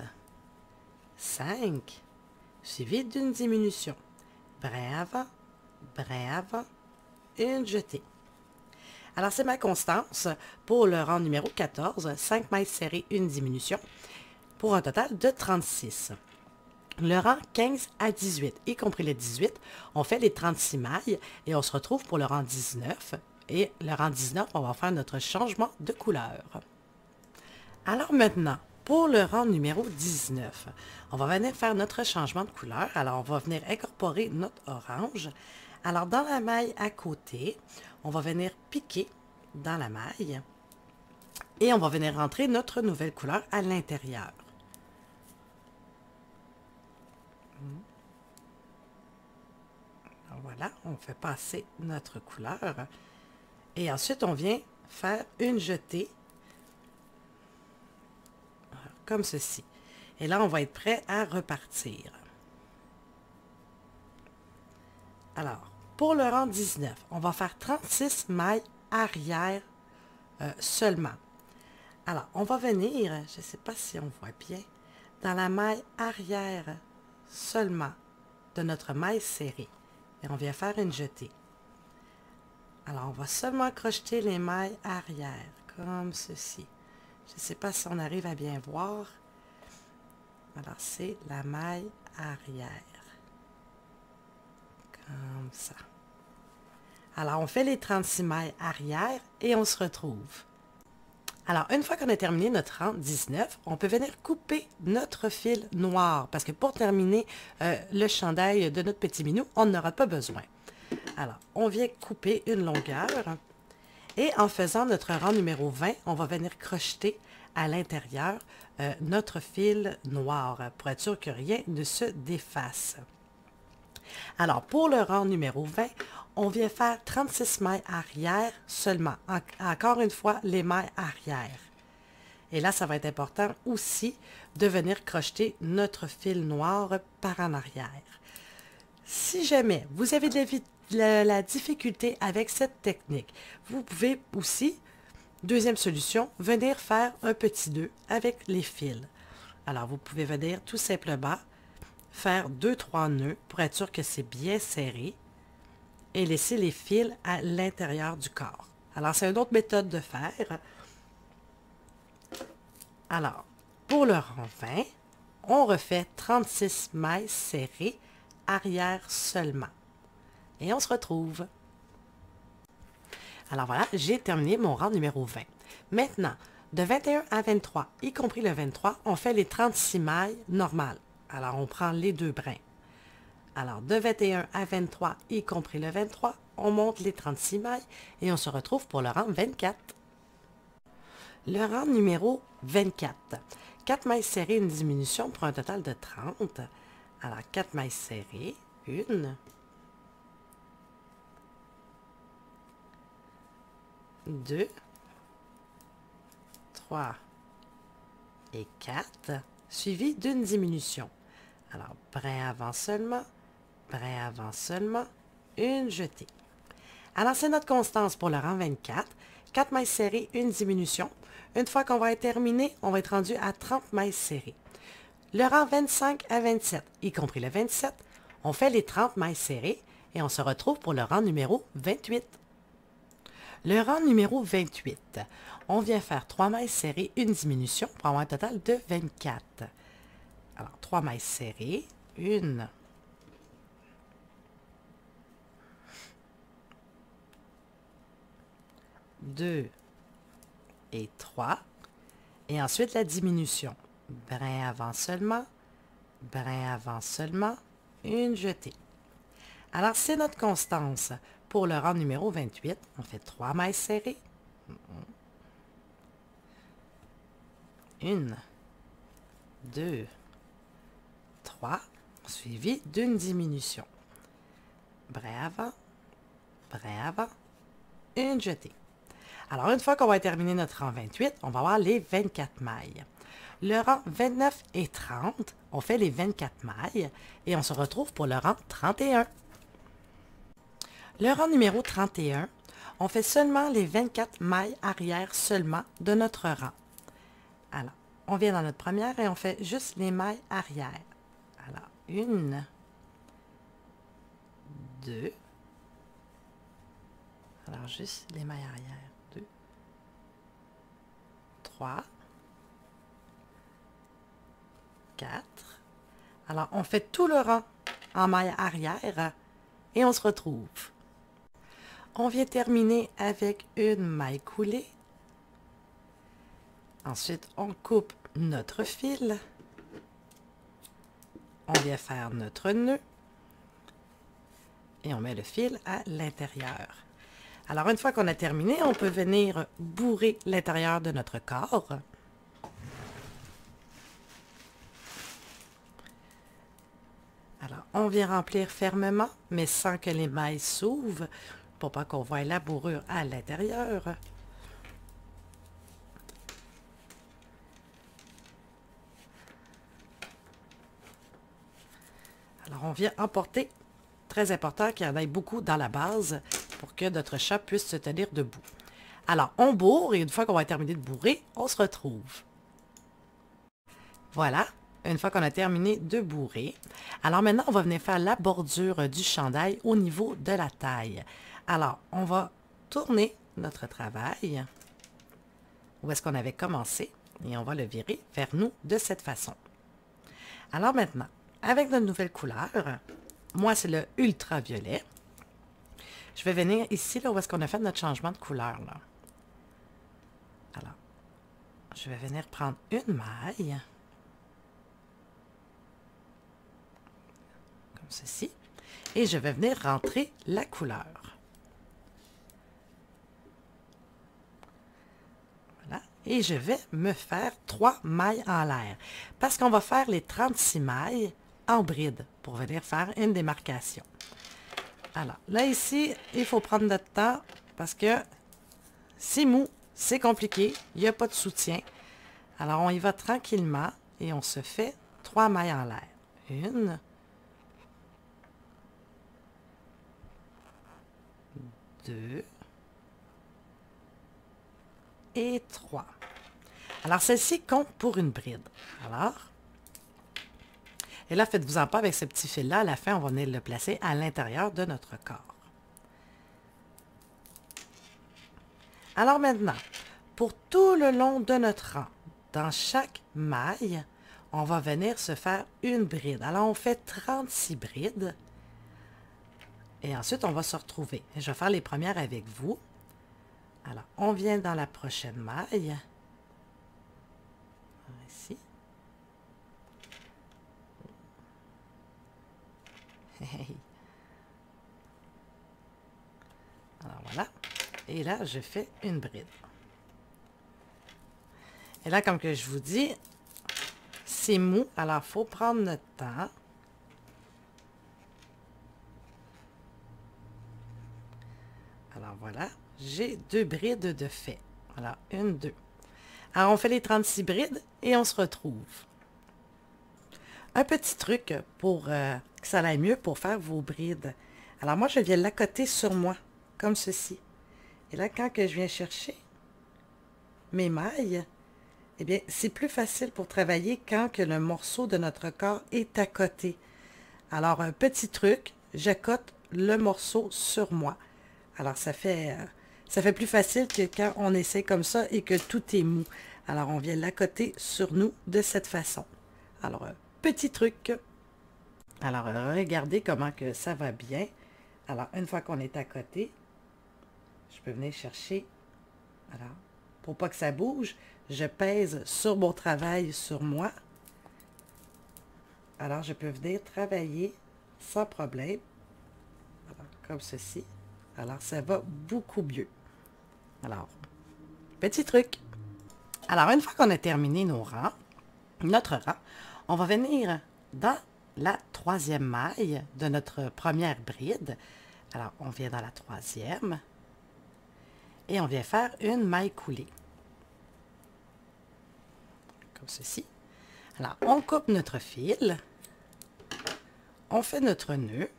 5, suivi d'une diminution. Brin avant, une jetée. Alors, c'est ma constance pour le rang numéro 14, 5 mailles serrées, une diminution, pour un total de 36. Le rang 15 à 18, y compris le 18, on fait les 36 mailles et on se retrouve pour le rang 19. Et le rang 19, on va faire notre changement de couleur. Alors maintenant, pour le rang numéro 19, on va venir faire notre changement de couleur. Alors, on va venir incorporer notre orange. Alors, dans la maille à côté, on va venir piquer dans la maille et on va venir rentrer notre nouvelle couleur à l'intérieur. Voilà, on fait passer notre couleur. Et ensuite, on vient faire une jetée, comme ceci. Et là, on va être prêt à repartir. Alors, pour le rang 19, on va faire 36 mailles arrière seulement. Alors, on va venir, je ne sais pas si on voit bien, dans la maille arrière seulement de notre maille serrée. Et on vient faire une jetée. Alors, on va seulement crocheter les mailles arrière, comme ceci. Je ne sais pas si on arrive à bien voir. Alors, c'est la maille arrière. Comme ça. Alors, on fait les 36 mailles arrière et on se retrouve. Alors, une fois qu'on a terminé notre rang 19, on peut venir couper notre fil noir. Parce que pour terminer le chandail de notre petit minou, on n'aura pas besoin. Alors, on vient couper une longueur et en faisant notre rang numéro 20, on va venir crocheter à l'intérieur notre fil noir pour être sûr que rien ne se défasse. Alors, pour le rang numéro 20, on vient faire 36 mailles arrière seulement. Encore une fois, les mailles arrière. Et là, ça va être important aussi de venir crocheter notre fil noir par en arrière. Si jamais vous avez de la difficulté avec cette technique, vous pouvez aussi, deuxième solution, venir faire un petit nœud avec les fils. Alors, vous pouvez venir tout simplement faire 2-3 nœuds pour être sûr que c'est bien serré et laisser les fils à l'intérieur du corps. Alors, c'est une autre méthode de faire. Alors, pour le rang 20, on refait 36 mailles serrées, arrière seulement. Et on se retrouve. Alors voilà, j'ai terminé mon rang numéro 20. Maintenant, de 21 à 23, y compris le 23, on fait les 36 mailles normales. Alors, on prend les deux brins. Alors, de 21 à 23, y compris le 23, on monte les 36 mailles et on se retrouve pour le rang 24. Le rang numéro 24. 4 mailles serrées, une diminution pour un total de 30. Alors, 4 mailles serrées, 1, 2, 3 et 4, suivi d'une diminution. Alors, brin avant seulement, une jetée. Alors, c'est notre constance pour le rang 24. 4 mailles serrées, une diminution. Une fois qu'on va être terminé, on va être rendu à 30 mailles serrées. Le rang 25 à 27, y compris le 27, on fait les 30 mailles serrées et on se retrouve pour le rang numéro 28. Le rang numéro 28, on vient faire 3 mailles serrées, une diminution pour avoir un total de 24. Alors, 3 mailles serrées, 1, 2 et 3. Et ensuite, la diminution. Brin avant seulement, une jetée. Alors, c'est notre constance. Pour le rang numéro 28, on fait 3 mailles serrées. 1, 2, 3, suivi d'une diminution. Brin avant, une jetée. Alors, une fois qu'on va terminer notre rang 28, on va avoir les 24 mailles. Le rang 29 et 30, on fait les 24 mailles et on se retrouve pour le rang 31. Le rang numéro 31, on fait seulement les 24 mailles arrière seulement de notre rang. Alors, on vient dans notre première et on fait juste les mailles arrière. Alors, 1, 2, alors juste les mailles arrière, 2, 3, 4. Alors, on fait tout le rang en maille arrière et on se retrouve. On vient terminer avec une maille coulée. Ensuite, on coupe notre fil. On vient faire notre nœud. Et on met le fil à l'intérieur. Alors, une fois qu'on a terminé, on peut venir bourrer l'intérieur de notre corps. Alors, on vient remplir fermement, mais sans que les mailles s'ouvrent, pour pas qu'on voie la bourrure à l'intérieur. Alors, on vient emporter, très important qu'il y en ait beaucoup dans la base pour que notre chat puisse se tenir debout. Alors, on bourre et une fois qu'on va terminer de bourrer, on se retrouve. Voilà, une fois qu'on a terminé de bourrer. Alors maintenant, on va venir faire la bordure du chandail au niveau de la taille. Alors, on va tourner notre travail où est-ce qu'on avait commencé et on va le virer vers nous de cette façon. Alors maintenant, avec notre nouvelle couleur, moi c'est le ultraviolet, je vais venir ici là où est-ce qu'on a fait notre changement de couleur. Là. Alors, je vais venir prendre une maille, comme ceci, et je vais venir rentrer la couleur. Et je vais me faire 3 mailles en l'air. Parce qu'on va faire les 36 mailles en bride pour venir faire une démarcation. Alors, là ici, il faut prendre notre temps parce que c'est mou, c'est compliqué, il n'y a pas de soutien. Alors, on y va tranquillement et on se fait 3 mailles en l'air. 1, 2 et 3. Alors, celle-ci compte pour une bride. Alors, et là, faites-vous-en pas avec ce petit fil-là. À la fin, on va venir le placer à l'intérieur de notre corps. Alors maintenant, pour tout le long de notre rang, dans chaque maille, on va venir se faire une bride. Alors, on fait 36 brides. Et ensuite, on va se retrouver. Je vais faire les premières avec vous. Alors, on vient dans la prochaine maille. Ici. Alors, voilà. Et là, je fais une bride. Et là, comme que je vous dis, c'est mou. Alors, il faut prendre notre temps. Alors, voilà. J'ai 2 brides de fait. Voilà, 1, 2. Alors, on fait les 36 brides et on se retrouve. Un petit truc pour que ça aille mieux pour faire vos brides. Alors, moi, je viens l'accoter sur moi, comme ceci. Et là, quand que je viens chercher mes mailles, eh bien, c'est plus facile pour travailler quand que le morceau de notre corps est à côté. Alors, un petit truc, j'accote le morceau sur moi. Alors, ça fait plus facile que quand on essaie comme ça et que tout est mou. Alors, on vient l'accoter sur nous de cette façon. Alors, petit truc. Alors, regardez comment que ça va bien. Alors, une fois qu'on est à côté, je peux venir chercher. Alors, pour pas que ça bouge, je pèse sur mon travail sur moi. Alors, je peux venir travailler sans problème. Alors, comme ceci. Alors, ça va beaucoup mieux. Alors, petit truc. Alors, une fois qu'on a terminé notre rang, on va venir dans la 3e maille de notre première bride. Alors, on vient dans la 3e et on vient faire une maille coulée. Comme ceci. Alors, on coupe notre fil, on fait notre nœud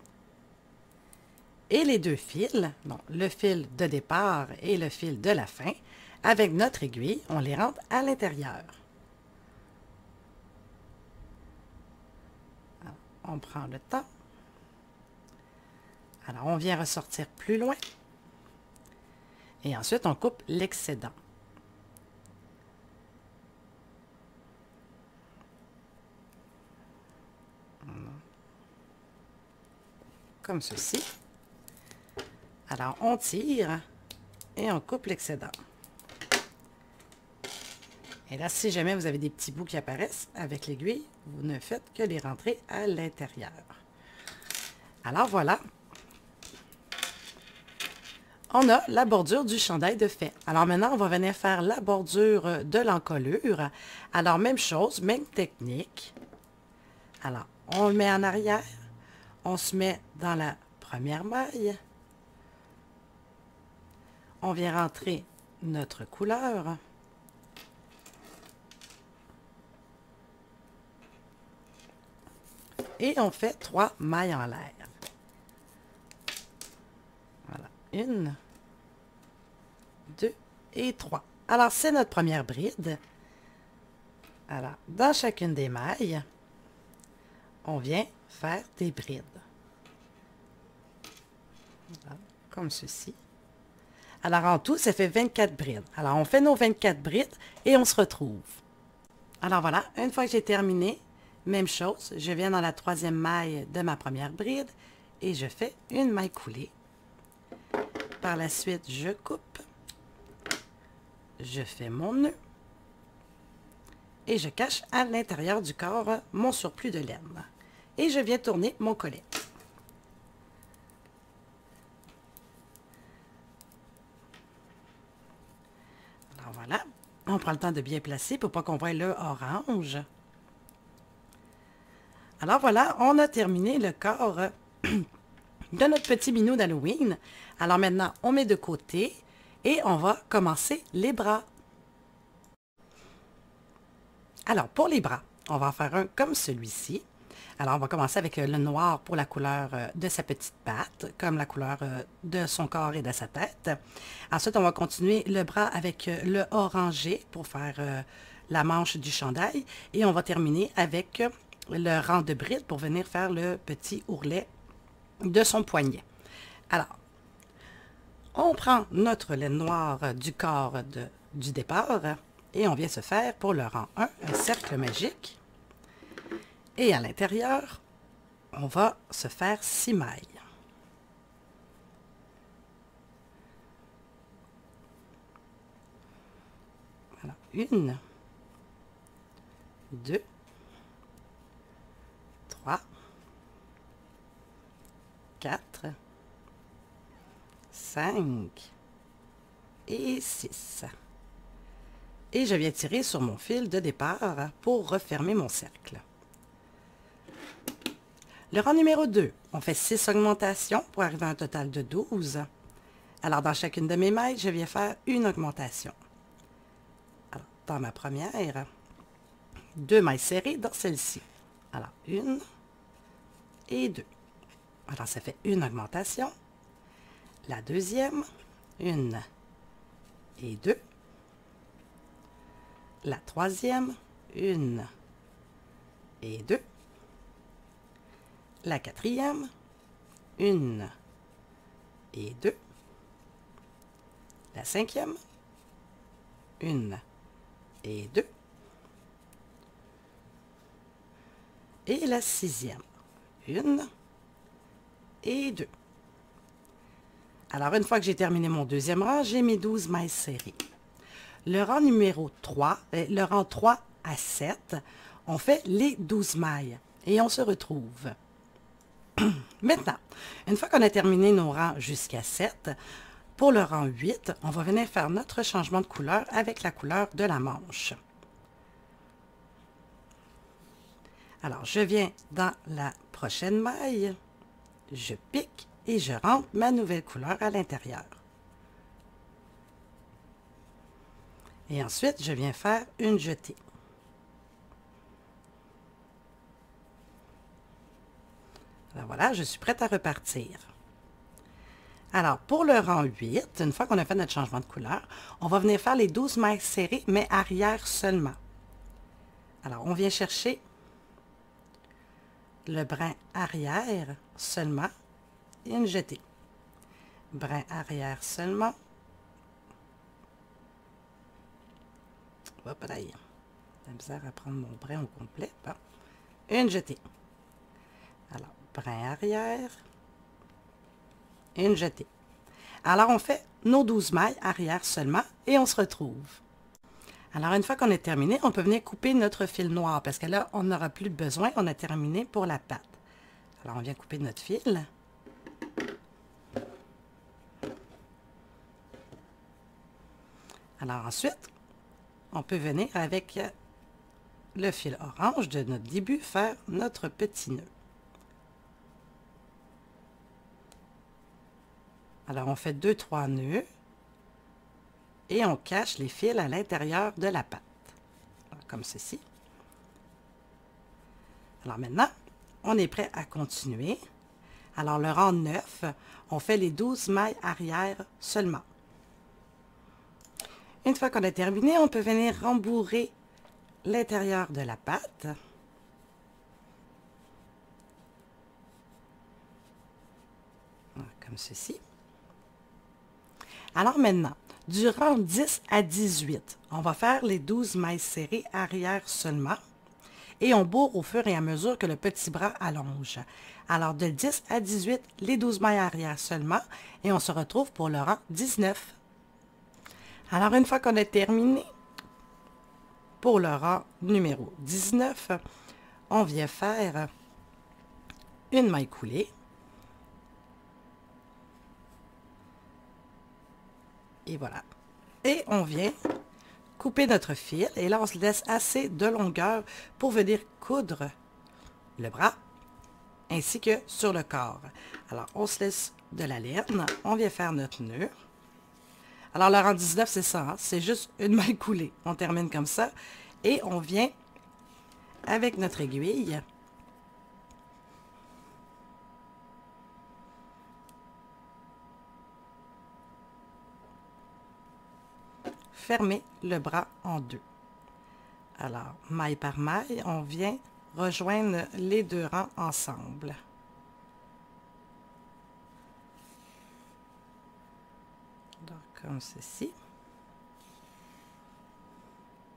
et les 2 fils, bon, le fil de départ et le fil de la fin, avec notre aiguille, on les rentre à l'intérieur. On prend le temps. Alors, on vient ressortir plus loin. Et ensuite, on coupe l'excédent. Comme ceci. Alors, on tire et on coupe l'excédent. Et là, si jamais vous avez des petits bouts qui apparaissent avec l'aiguille, vous ne faites que les rentrer à l'intérieur. Alors, voilà. On a la bordure du chandail de fait. Alors maintenant, on va venir faire la bordure de l'encolure. Alors, même chose, même technique. Alors, on le met en arrière. On se met dans la première maille. On vient rentrer notre couleur. Et on fait 3 mailles en l'air. Voilà. 1, 2 et 3. Alors, c'est notre première bride. Alors, dans chacune des mailles, on vient faire des brides. Voilà, comme ceci. Alors, en tout, ça fait 24 brides. Alors, on fait nos 24 brides et on se retrouve. Alors, voilà, une fois que j'ai terminé, même chose, je viens dans la 3e maille de ma première bride et je fais une maille coulée. Par la suite, je coupe, je fais mon nœud et je cache à l'intérieur du corps mon surplus de laine. Et je viens tourner mon collet. Alors voilà, on prend le temps de bien placer pour pas qu'on voie le orange. Alors voilà, on a terminé le corps de notre petit minou d'Halloween. Alors maintenant, on met de côté et on va commencer les bras. Alors, pour les bras, on va en faire un comme celui-ci. Alors, on va commencer avec le noir pour la couleur de sa petite patte, comme la couleur de son corps et de sa tête. Ensuite, on va continuer le bras avec le orangé pour faire la manche du chandail. Et on va terminer avec le rang de brides pour venir faire le petit ourlet de son poignet. Alors, on prend notre laine noire du corps du départ Et on vient se faire pour le rang 1 un cercle magique. Et à l'intérieur, on va se faire 6 mailles. Alors, 1, 2, 3, 4, 5 et 6. Et je viens tirer sur mon fil de départ pour refermer mon cercle. Le rang numéro 2, on fait 6 augmentations pour arriver à un total de 12. Alors, dans chacune de mes mailles, je viens faire une augmentation. Alors, dans ma première, 2 mailles serrées dans celle-ci. Alors, 1 et 2. Alors, ça fait une augmentation. La deuxième, 1 et 2. La troisième, 1 et 2. La quatrième, 1 et 2. La cinquième, 1 et 2. Et la sixième, 1 et 2. Alors, une fois que j'ai terminé mon deuxième rang, j'ai mes 12 mailles serrées. Le rang numéro 3, le rang 3 à 7, on fait les 12 mailles et on se retrouve. Maintenant, une fois qu'on a terminé nos rangs jusqu'à 7, pour le rang 8, on va venir faire notre changement de couleur avec la couleur de la manche. Alors, je viens dans la prochaine maille, je pique et je rentre ma nouvelle couleur à l'intérieur. Et ensuite, je viens faire une jetée. Alors voilà, je suis prête à repartir. Alors, pour le rang 8, une fois qu'on a fait notre changement de couleur, on va venir faire les 12 mailles serrées, mais arrière seulement. Alors, on vient chercher le brin arrière seulement et une jetée. Brin arrière seulement. Hop là, j'ai la misère à prendre mon brin au complet. Bon. Une jetée. Alors, brin arrière, une jetée. Alors, on fait nos 12 mailles arrière seulement et on se retrouve. Alors, une fois qu'on est terminé, on peut venir couper notre fil noir parce que là, on n'aura plus besoin. On a terminé pour la patte. Alors, on vient couper notre fil. Alors, ensuite, on peut venir avec le fil orange de notre début faire notre petit nœud. Alors, on fait 2-3 nœuds et on cache les fils à l'intérieur de la patte, comme ceci. Alors maintenant, on est prêt à continuer. Alors, le rang 9, on fait les 12 mailles arrière seulement. Une fois qu'on a terminé, on peut venir rembourrer l'intérieur de la patte. Comme ceci. Alors maintenant, du rang 10 à 18, on va faire les 12 mailles serrées arrière seulement et on bourre au fur et à mesure que le petit bras allonge. Alors de 10 à 18, les 12 mailles arrière seulement et on se retrouve pour le rang 19. Alors une fois qu'on a terminé, pour le rang numéro 19, on vient faire une maille coulée. Et voilà. Et on vient couper notre fil. Et là, on se laisse assez de longueur pour venir coudre le bras ainsi que sur le corps. Alors, on se laisse de la laine. On vient faire notre nœud. Alors, le rang 19, c'est ça. Hein? C'est juste une maille coulée. On termine comme ça. Et on vient, avec notre aiguille, fermer le bras en deux. Alors, maille par maille, on vient rejoindre les deux rangs ensemble. Donc, comme ceci.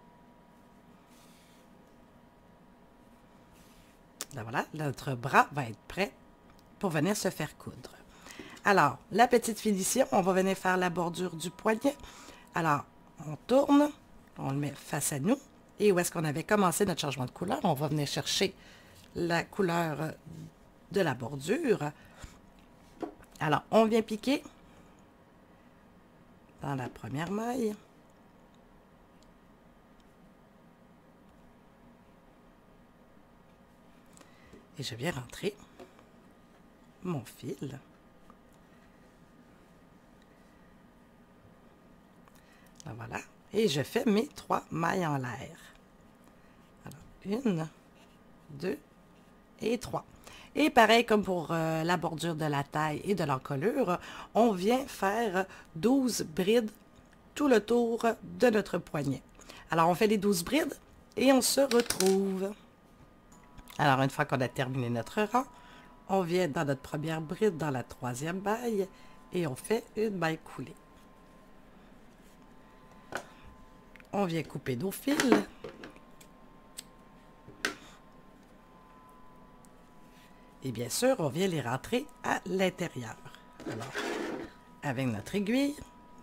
Là, voilà, notre bras va être prêt pour venir se faire coudre. Alors, la petite finition, on va venir faire la bordure du poignet. Alors, on tourne, on le met face à nous. Et où est-ce qu'on avait commencé notre changement de couleur? On va venir chercher la couleur de la bordure. Alors, on vient piquer dans la première maille. Et je viens rentrer mon fil. Là, voilà. Et je fais mes 3 mailles en l'air. Alors, 1, 2 et 3. Et pareil comme pour la bordure de la taille et de l'encolure, on vient faire 12 brides tout le tour de notre poignet. Alors, on fait les 12 brides et on se retrouve. Alors, une fois qu'on a terminé notre rang, on vient dans notre première bride, dans la 3e maille, et on fait une maille coulée. On vient couper nos fils. Et bien sûr, on vient les rentrer à l'intérieur. Alors, avec notre aiguille,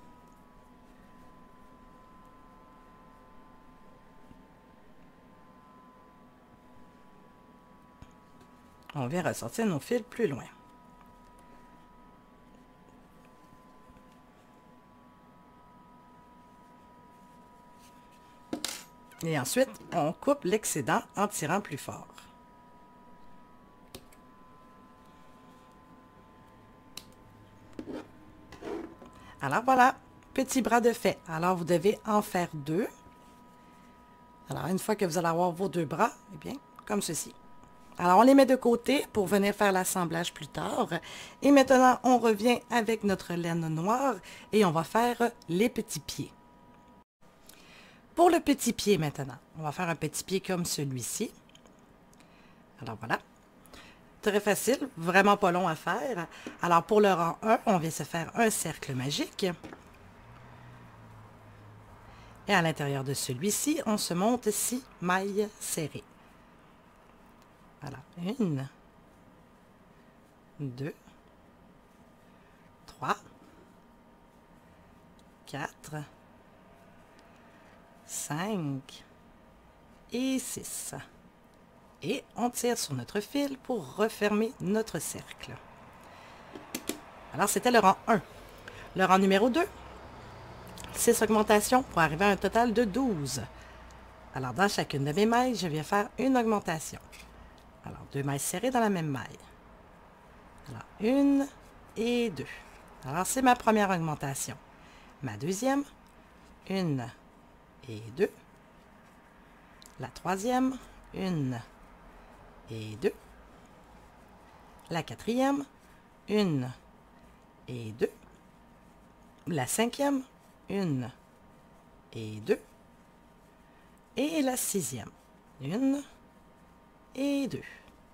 on vient ressortir nos fils plus loin. Et ensuite, on coupe l'excédent en tirant plus fort. Alors voilà, petit bras de fait. Alors vous devez en faire 2. Alors une fois que vous allez avoir vos 2 bras, eh bien, comme ceci. Alors on les met de côté pour venir faire l'assemblage plus tard. Et maintenant, on revient avec notre laine noire et on va faire les petits pieds. Pour le petit pied maintenant, on va faire un petit pied comme celui-ci. Alors voilà. Très facile, vraiment pas long à faire. Alors pour le rang 1, on vient se faire un cercle magique. Et à l'intérieur de celui-ci, on se monte 6 mailles serrées. Alors, 1, 2, 3, 4, 5 et 6. Et on tire sur notre fil pour refermer notre cercle. Alors, c'était le rang 1. Le rang numéro 2, 6 augmentations pour arriver à un total de 12. Alors, dans chacune de mes mailles, je viens faire une augmentation. Alors, 2 mailles serrées dans la même maille. Alors, 1 et 2. Alors, c'est ma première augmentation. Ma deuxième, 1 et 2. La troisième, 1 et 2. La quatrième, 1 et 2. La cinquième, 1 et 2. Et la sixième, 1 et 2.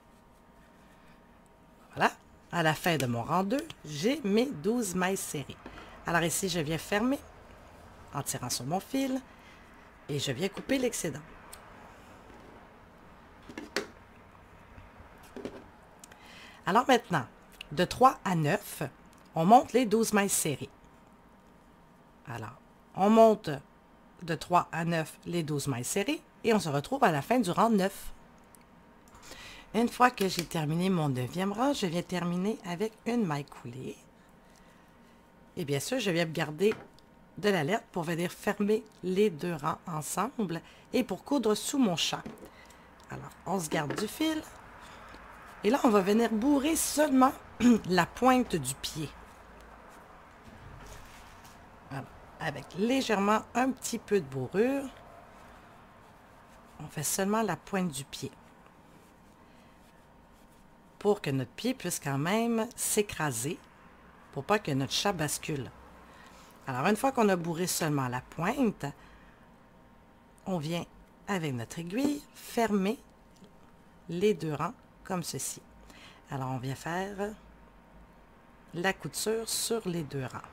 Voilà. À la fin de mon rang 2, j'ai mes 12 mailles serrées. Alors ici, je viens fermer en tirant sur mon fil et je viens couper l'excédent. Alors maintenant, de 3 à 9, on monte les 12 mailles serrées. Alors, on monte de 3 à 9 les 12 mailles serrées et on se retrouve à la fin du rang 9. Une fois que j'ai terminé mon 9e rang, je viens terminer avec une maille coulée. Et bien sûr, je viens garder de la laine pour venir fermer les 2 rangs ensemble et pour coudre sous mon champ. Alors, on se garde du fil. Et là, on va venir bourrer seulement la pointe du pied. Voilà. Avec légèrement un petit peu de bourrure. On fait seulement la pointe du pied. Pour que notre pied puisse quand même s'écraser. Pour pas que notre chat bascule. Alors, une fois qu'on a bourré seulement la pointe, on vient, avec notre aiguille, fermer les 2 rangs comme ceci. Alors, on vient faire la couture sur les 2 rangs.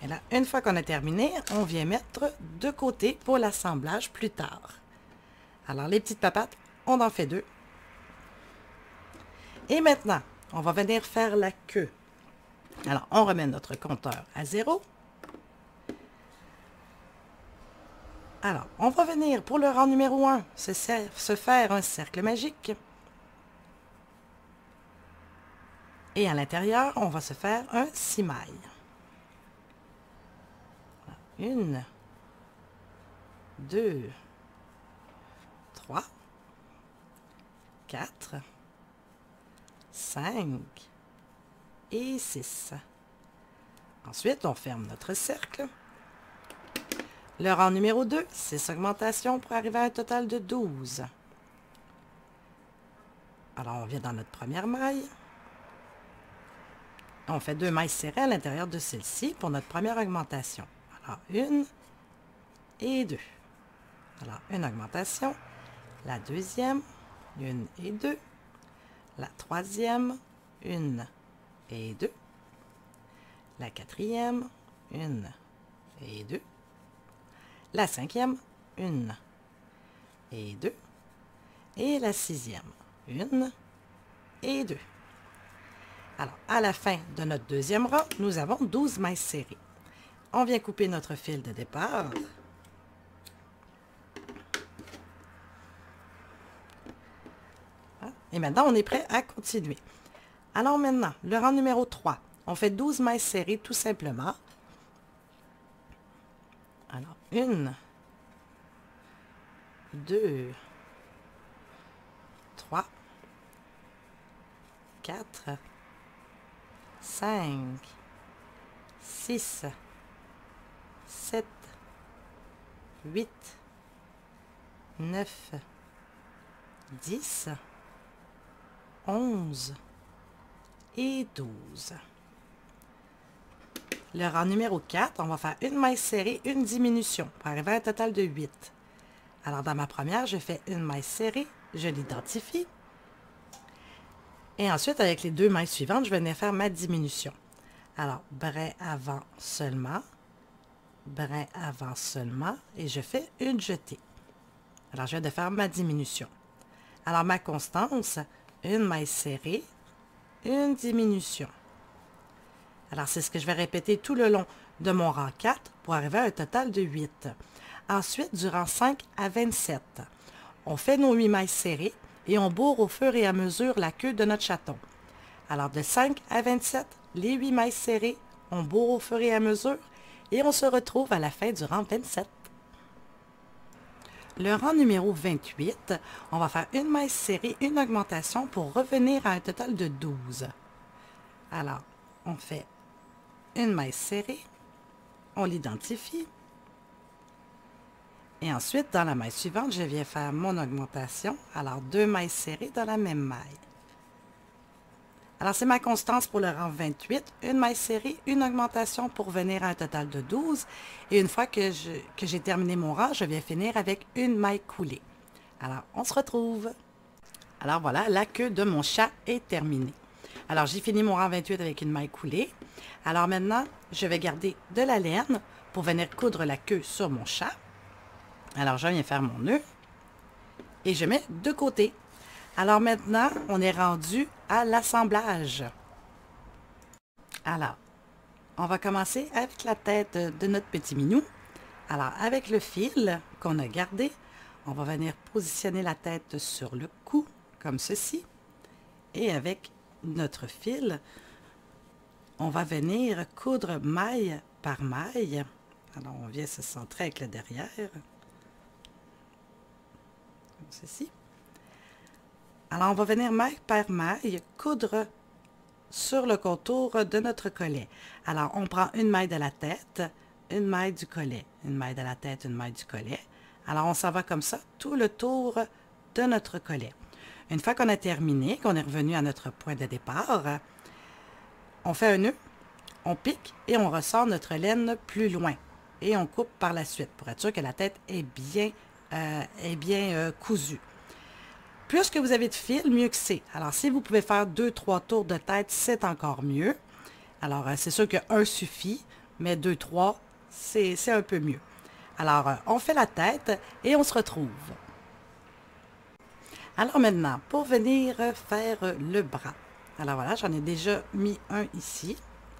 Et là, une fois qu'on a terminé, on vient mettre de côté pour l'assemblage plus tard. Alors, les petites papates, on en fait 2. Et maintenant, on va venir faire la queue. Alors, on remet notre compteur à 0. Alors, on va venir pour le rang numéro 1, se faire un cercle magique. Et à l'intérieur, on va se faire un 6 mailles. 1, 2, 3, 4, 5 et 6. Ensuite, on ferme notre cercle. Le rang numéro 2, 6 augmentations pour arriver à un total de 12. Alors, on vient dans notre première maille. On fait 2 mailles serrées à l'intérieur de celle-ci pour notre première augmentation. Alors, 1 et 2. Alors, une augmentation. La deuxième, 1 et 2. La troisième, 1 et 2. La quatrième, 1 et 2. La cinquième, 1 et 2. Et la sixième, 1 et 2. Alors, à la fin de notre deuxième rang, nous avons 12 mailles serrées. On vient couper notre fil de départ. Et maintenant, on est prêt à continuer. Alors maintenant, le rang numéro 3. On fait 12 mailles serrées tout simplement. Alors, 1, 2, 3, 4, 5, 6, 7, 8, 9, 10, 11 et 12. Le rang numéro 4, on va faire une maille serrée, une diminution pour arriver à un total de 8. Alors, dans ma première, je fais une maille serrée, je l'identifie. Et ensuite, avec les 2 mailles suivantes, je vais venir faire ma diminution. Alors, brin avant seulement, et je fais une jetée. Alors, je viens de faire ma diminution. Alors, ma constance, une maille serrée, une diminution. Alors, c'est ce que je vais répéter tout le long de mon rang 4 pour arriver à un total de 8. Ensuite, du rang 5 à 27, on fait nos 8 mailles serrées et on bourre au fur et à mesure la queue de notre chaton. Alors, de 5 à 27, les 8 mailles serrées, on bourre au fur et à mesure et on se retrouve à la fin du rang 27. Le rang numéro 28, on va faire une maille serrée, une augmentation pour revenir à un total de 12. Alors, on fait une maille serrée, on l'identifie. Et ensuite, dans la maille suivante, je viens faire mon augmentation. Alors, 2 mailles serrées dans la même maille. Alors, c'est ma constance pour le rang 28. Une maille serrée, une augmentation pour venir à un total de 12. Et une fois que j'ai terminé mon rang, je viens finir avec une maille coulée. Alors, on se retrouve. Alors voilà, la queue de mon chat est terminée. Alors, j'ai fini mon rang 28 avec une maille coulée. Alors maintenant, je vais garder de la laine pour venir coudre la queue sur mon chat. Alors, je viens faire mon nœud et je mets de côté. Alors maintenant, on est rendu à l'assemblage. Alors, on va commencer avec la tête de notre petit minou. Alors, avec le fil qu'on a gardé, on va venir positionner la tête sur le cou, comme ceci. Et avec notre fil, on va venir coudre maille par maille. Alors, on vient se centrer avec le derrière. Comme ceci. Alors, on va venir maille par maille coudre sur le contour de notre collet. Alors, on prend une maille de la tête, une maille du collet, une maille de la tête, une maille du collet. Alors, on s'en va comme ça tout le tour de notre collet. Une fois qu'on a terminé, qu'on est revenu à notre point de départ, on fait un nœud, on pique et on ressort notre laine plus loin. Et on coupe par la suite pour être sûr que la tête est bien cousue. Plus que vous avez de fil, mieux que c'est. Alors, si vous pouvez faire 2-3 tours de tête, c'est encore mieux. Alors, c'est sûr qu'un suffit, mais 2, 3, c'est un peu mieux. Alors, on fait la tête et on se retrouve. Alors maintenant, pour venir faire le bras. Alors voilà, j'en ai déjà mis un ici.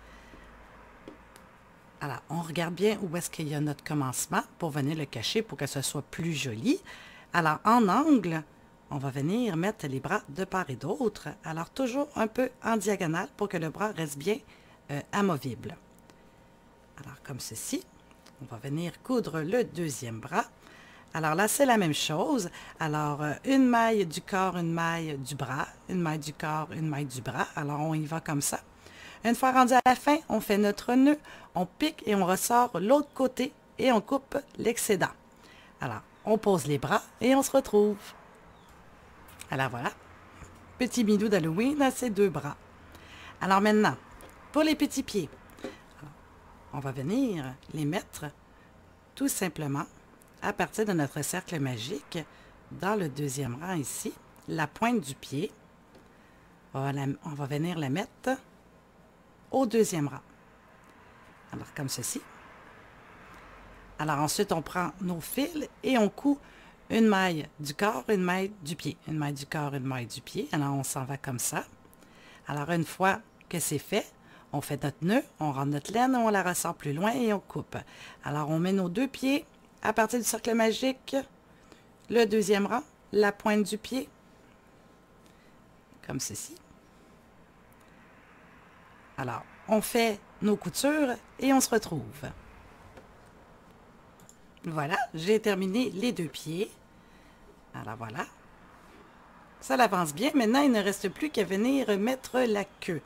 Alors, on regarde bien où est-ce qu'il y a notre commencement pour venir le cacher pour que ce soit plus joli. Alors, en angle, on va venir mettre les bras de part et d'autre. Alors, toujours un peu en diagonale pour que le bras reste bien amovible. Alors, comme ceci, on va venir coudre le deuxième bras. Alors là, c'est la même chose. Alors, une maille du corps, une maille du bras, une maille du corps, une maille du bras. Alors, on y va comme ça. Une fois rendu à la fin, on fait notre nœud, on pique et on ressort l'autre côté et on coupe l'excédent. Alors, on pose les bras et on se retrouve. Alors voilà, petit bidou d'Halloween à ses 2 bras. Alors maintenant, pour les petits pieds, on va venir les mettre tout simplement à partir de notre cercle magique dans le deuxième rang ici, la pointe du pied. On va venir la mettre au deuxième rang. Alors, comme ceci. Alors, ensuite, on prend nos fils et on coud une maille du corps, une maille du pied. Une maille du corps, une maille du pied. Alors, on s'en va comme ça. Alors, une fois que c'est fait, on fait notre nœud, on rentre notre laine, on la ressort plus loin et on coupe. Alors, on met nos 2 pieds à partir du cercle magique, le deuxième rang, la pointe du pied, comme ceci. Alors, on fait nos coutures et on se retrouve. Voilà, j'ai terminé les 2 pieds. Alors voilà. Ça l'avance bien. Maintenant, il ne reste plus qu'à venir mettre la queue.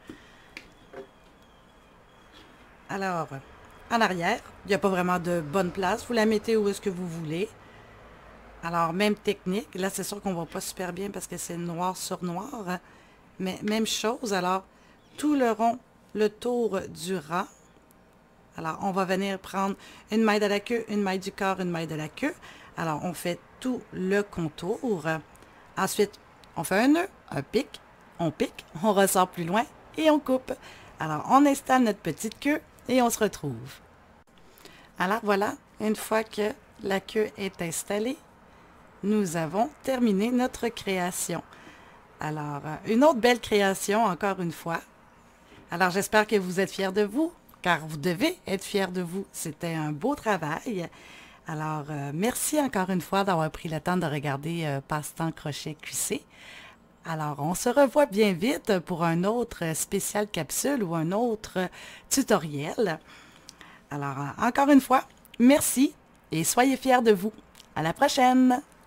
Alors, en arrière, il n'y a pas vraiment de bonne place. Vous la mettez où est-ce que vous voulez. Alors, même technique. Là, c'est sûr qu'on ne voit pas super bien parce que c'est noir sur noir. Mais même chose. Alors, tout le rond, le tour du rang. Alors, on va venir prendre une maille de la queue, une maille du corps, une maille de la queue. Alors, on fait tout le contour. Ensuite, on fait un nœud, un pic, on ressort plus loin et on coupe. Alors, on installe notre petite queue et on se retrouve. Alors, voilà, une fois que la queue est installée, nous avons terminé notre création. Alors, une autre belle création, encore une fois. Alors, j'espère que vous êtes fiers de vous, car vous devez être fiers de vous. C'était un beau travail. Alors, merci encore une fois d'avoir pris le temps de regarder Passe-temps Crochet QC. Alors, on se revoit bien vite pour un autre spécial capsule ou un autre tutoriel. Alors, encore une fois, merci et soyez fiers de vous. À la prochaine!